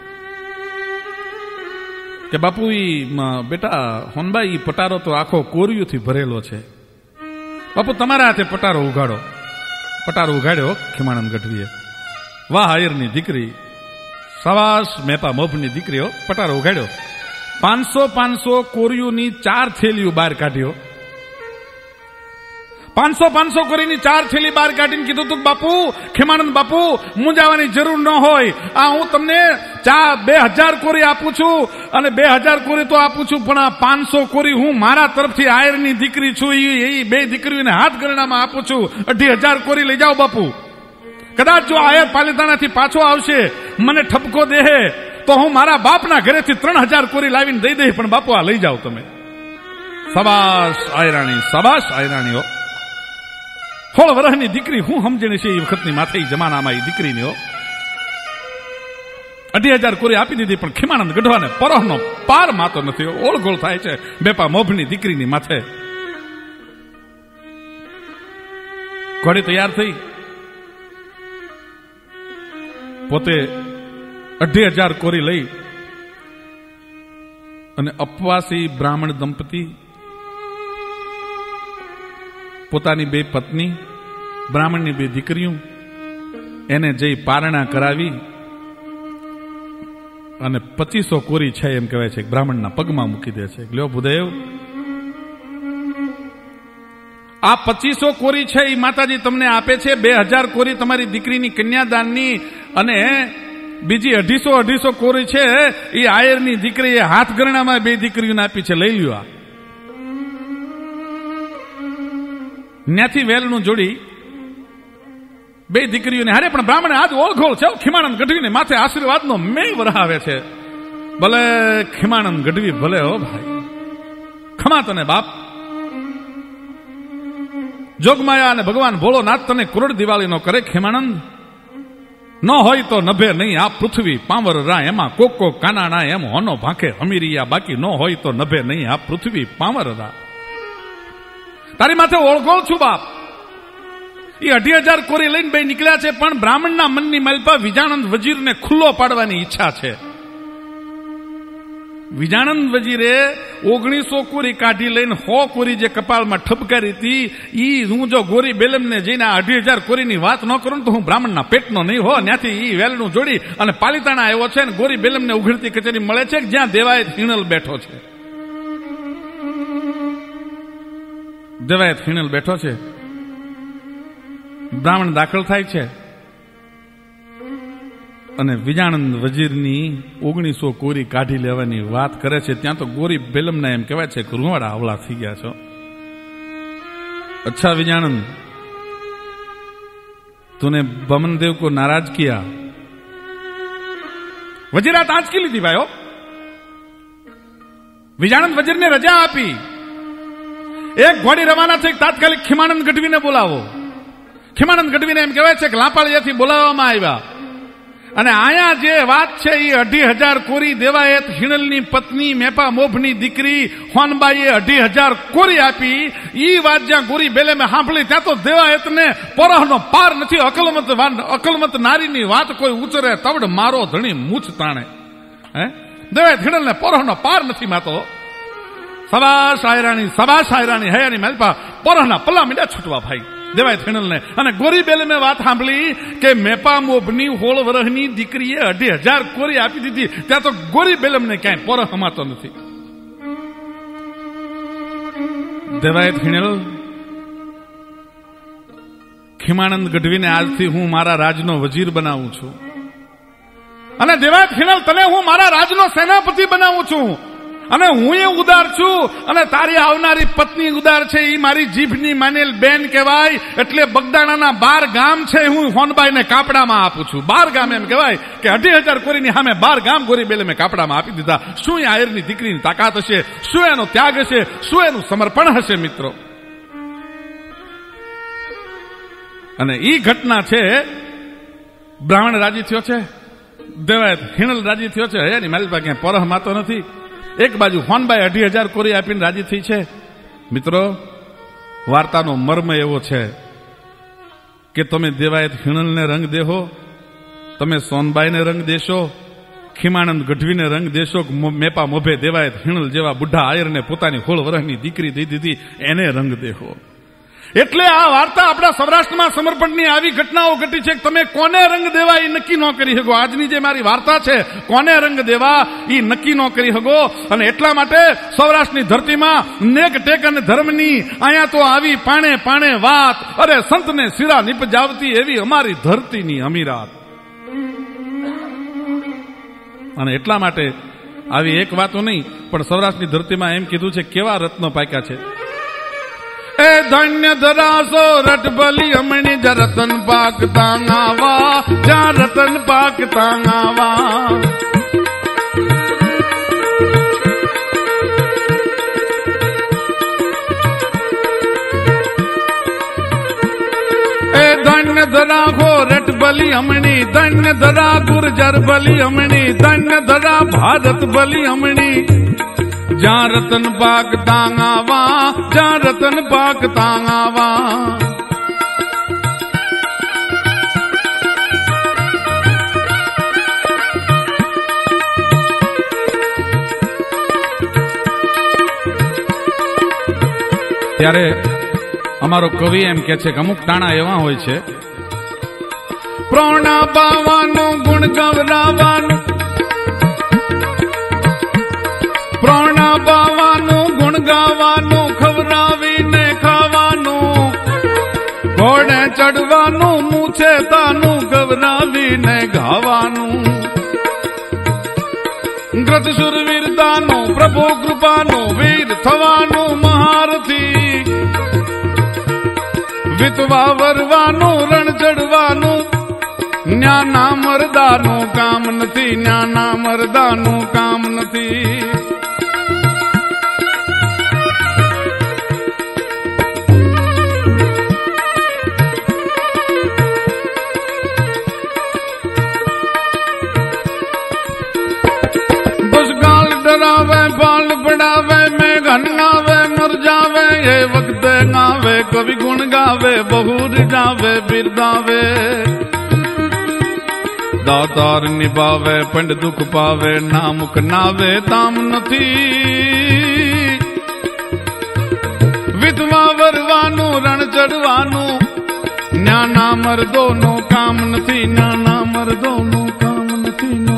કે બાપુ બેટા હોનબાઈ પટારો તો આખો કોરિયુંથી ભરેલો છે. બાપુ તમારા હાથે પટારો ઉગાડો. પટારો ઉગાડ્યો ખીમાનંદ ગઢવીએ. વાહ આયરની દીકરી, સવાસ મેપા મોભની દીકરીઓ. પટારો ઉગાડ્યો. 500 કોરિયુંની 4 થેલીઓ બહાર કાઢ્યો. 500 કોરીની 4 થેલી બહાર કાઢીને કીધું તું બાપુ, ખીમાનંદ બાપુ, મૂંઝાવાની જરૂર ન હોય. આ હું તમને 2000 કોરી આપું છું અને 2000 કોરી તો આપું છું, પણ આ 500 કોરી હું મારા તરફથી આયરની દીકરી છું એ 2 દીકરીઓને હાથ ગણનામાં આપું છું. 2500 કોરી લઈ જાઓ બાપુ. કદાચ જો આયર પાલિતાણાથી પાછો આવશે, મને ઠપકો દેહે, તો હું મારા બાપના ઘરેથી 3000 કોરી લાવીને દઈ દઈ, પણ બાપુ આ લઈ જાઓ તમે. સબાશ આયરાણી, સબાશ આયરાણીઓ. 16 વર્ષની દીકરી હું સમજણી છે એ વખતની માથે જમાનામાં એ દીકરીની 2500 કોરી આપી દીધી, પણ ખીમાનંદ ગઢવાને પરહનો પાર માતો નથી. ઓળગોળ થાય છે બેપા મોભની દીકરીની માથે. ઘોડી તૈયાર થઈ, પોતે 2500 કોરી લઈ અને અપવાસી બ્રાહ્મણ દંપતી, પોતાની 2 પત્ની, બ્રાહ્મણની 2 દીકરીઓ, એને જઈ પારણા કરાવી અને 2500 કોરી છે એમ કહેવાય છે બ્રાહ્મણના પગમાં મૂકી દે છે. લ્યો ભૂદેવ, આ 2500 કોરી છે એ માતાજી તમને આપે છે. 2000 કોરી તમારી દીકરીની કન્યાદાનની અને બીજી 250 કોરી છે એ આયરની દીકરીએ હાથ ગરણામાં 2 દીકરીઓને આપી છે. લઈ લ્યો. ત્યાંથી વેલનું જોડી 2 દીકરીઓને હારે, પણ બ્રાહ્મણે આજ ઓળખોળ છે. ખીમાનંદ ગઢવીને માથે આશીર્વાદનો મેં વરાવે છે. ભલે ખીમાનંદ ગઢવી ભલે હો ભાઈ, ખમા તને બાપ. જોગમાયા અને ભગવાન ભોળોનાથ તને કરોડ દિવાળી નો કરે. ખીમાનંદ ન હોય તો નભે નહીં આ પૃથ્વી પાંવર રા, એમાં કોકો કાનાના એમ હોનો ભાંખે હમીરિયા. બાકી ન હોય તો નભે નહીં આ પૃથ્વી પાંવર રા. તારી માથે ઓળખોળ છું બાપ. એ 2500 કોરી લઈને 2 નીકળ્યા છે, પણ બ્રાહ્મણના મનની માલપા વિજાનંદ વજીરને ખુલ્લો પાડવાની ઈચ્છા છે. વિજાનંદ વજીરે 1900 કોરી કાઢી લઈને 100 કોરી જે કપાળમાં ઠપકારી હતી, ઈ હું જો ગોરી બેલમને જઈને 2500 કોરીની વાત ન કરું તો હું બ્રાહ્મણના પેટનો નહીં હો. ત્યાંથી ઈ વેલનું જોડી અને પાલિતાણા આવ્યો છે ને ગોરી બેલમને ઉઘડતી કચેરી મળે છે જ્યાં દેવાય હિણલ બેઠો છે. દેવાયત હિણલ બેઠો છે, બ્રાહ્મણ દાખલ થાય છે અને વિજાણંદ વજીરની 1900 કોરી કાઢી લેવાની વાત કરે છે. ત્યાં તો ગોરી બેલમના એમ કહેવાય છે કે રૂવાડા હવળા થઈ ગયા છો. अच्छा विजानंद, तूने बमन देव को नाराज किया. वजीरात आज की लीधी भाईओ. विजानंद वजीर ने रजा आपी. एक घोड़ी रवाना थी. तात्कालिक खीमानंद गढ़वी ने बोलावो. खीमानंद गढ़वी ने एम कहेवाय छे के लापाळियाथी बोलाववामां आव्या અને આયા જે વાત છે એ 2,500 કોરી દેવાયત હિણલની પત્ની મેપા મોભની દીકરી હોનબાઈએ 2,500 કોરી આપી. ઈ વાત જ્યાં ગોરી બેલે મેં સાંભળી ત્યાં તો દેવાયતને પરહનો પાર નથી. અકલમત નારીની વાત કોઈ ઉચરે તવડ મારો ધણી મૂછ તાણે. હે દેવાયત હિણલને પરહનો પાર નથી માતો. સબાશ આયરાણી હયાની મેલપા પરહના પલ્લા મીડા છૂટવા ભાઈ દેવાયત હિણલને. અને ગોરી બેલે મેં વાત સાંભળી કે મેપા મોભની 16 વર્ષની દીકરીએ 2,500 કોરી આપી દીધી. ત્યાં તો ગોરી બેલમને ક્યાંય પર હમાતો નથી. દેવાયત હિણલ ખીમાનંદ ગઢવીને આજથી હું મારા રાજનો વજીર બનાવું છું અને દેવાયત હિણલ તને હું મારા રાજનો સેનાપતિ બનાવું છું અને હું એ ઉદાર છું અને તારી આવનારી પત્ની ઉદાર છે. એ મારી જીભની માનેલ બેન કહેવાય. એટલે બગદાણાના 12 ગામ છે હું હોનબાઈને કાપડામાં આપું છું. 12 ગામ એમ કહેવાય કે 2,500 કોરીની સામે 12 ગામ ગોરી બેલે મેં કાપડામાં આપી દીધા. શું એ આયરની દીકરીની તાકાત હશે, શું એનો ત્યાગ હશે, શું એનું સમર્પણ હશે મિત્રો. અને ઈ ઘટના છે. બ્રાહ્મણ રાજી થયો છે, દેવાયત હિણલ રાજી થયો છે. હયાની મારી પાસે ક્યાંય પરહ માતો નથી. એક બાજુ હોનબાઈ 2,500 કોરી આપીને રાજી થઈ છે. મિત્રો, વાર્તાનો મર્મ એવો છે કે તમે દેવાયત હિણલને રંગ દેહો, તમે સોનબાઈને રંગ દેશો, ખીમાનંદ ગઢવીને રંગ દેશો, મેપા મોભે દેવાયત હિણલ જેવા બુઢા આયરને પોતાની 16 વર્ષની દીકરી દઈ દીધી, એને રંગ દેહો. એટલે આ વાર્તા આપણા સૌરાષ્ટ્રમાં સમર્પણની આવી ઘટનાઓ ઘટી છે કે તમે કોને રંગ દેવા એ નક્કી ન કરી શકો. આજની જે મારી વાર્તા છે કોને રંગ દેવા એ નક્કી ન કરી શકો. અને એટલા માટે સૌરાષ્ટ્રની ધરતીમાં નેક ટેક અને ધર્મની અહીંયા તો આવી પાણે પાણે વાત, અરે સંતને શિરા નિપજાવતી એવી અમારી ધરતીની અમીરાત. અને એટલા માટે આવી એક વાતો નહીં પણ સૌરાષ્ટ્રની ધરતીમાં એમ કીધું છે કેવા રત્નો પાક્યા છે. ए धन्य धरासो रट भली अमणी जा रतन पाक तांगावा, जा रतन पाक तांगावा. ए धन्य धरा खो रट भली अमणी, धन्य धरा गुर्जर भली अमणी, धन्य धरा भारत भली अमणी. जा रतन पाक तांगावा, जा रतन पाक तांगावा. ત્યારે અમારો કવિ એમ કે છે કે અમુક તાણા એવા હોય છે, પ્રોણા પાવાનું ગુણ ગવરાવાનું, પ્રોણા પાવાનું ગુણ ગાવાનું, ખવરાવીને ખાવાનું, ઘોડે ચડવાનું, મૂછે તાનું ગવરાવીને ગાવાનું. ગ્રત સુરવીરતાનું, પ્રભુ કૃપાનું, વીર થવાનું મહારથી, વિતવા વરવાનું, રણ ચડવાનું, ન્યાના મરદાનું કામ નથી, ન્યાના મરદાનું કામ નથી. डरावे बाल बढ़ावे मैं घन गावे मर जावे, ये वक्त गावे कवि गुण गावे, बहु रिजावे बिरदावे. दातार निभावे पंड दुख पावे, नामुख नावे ताम નથી. વિધવા વરવાનું, રણ ચડવાનું, ન્યાના મર્દોનું કામ નથી, ન્યાના મર્દોનું કામ નથી.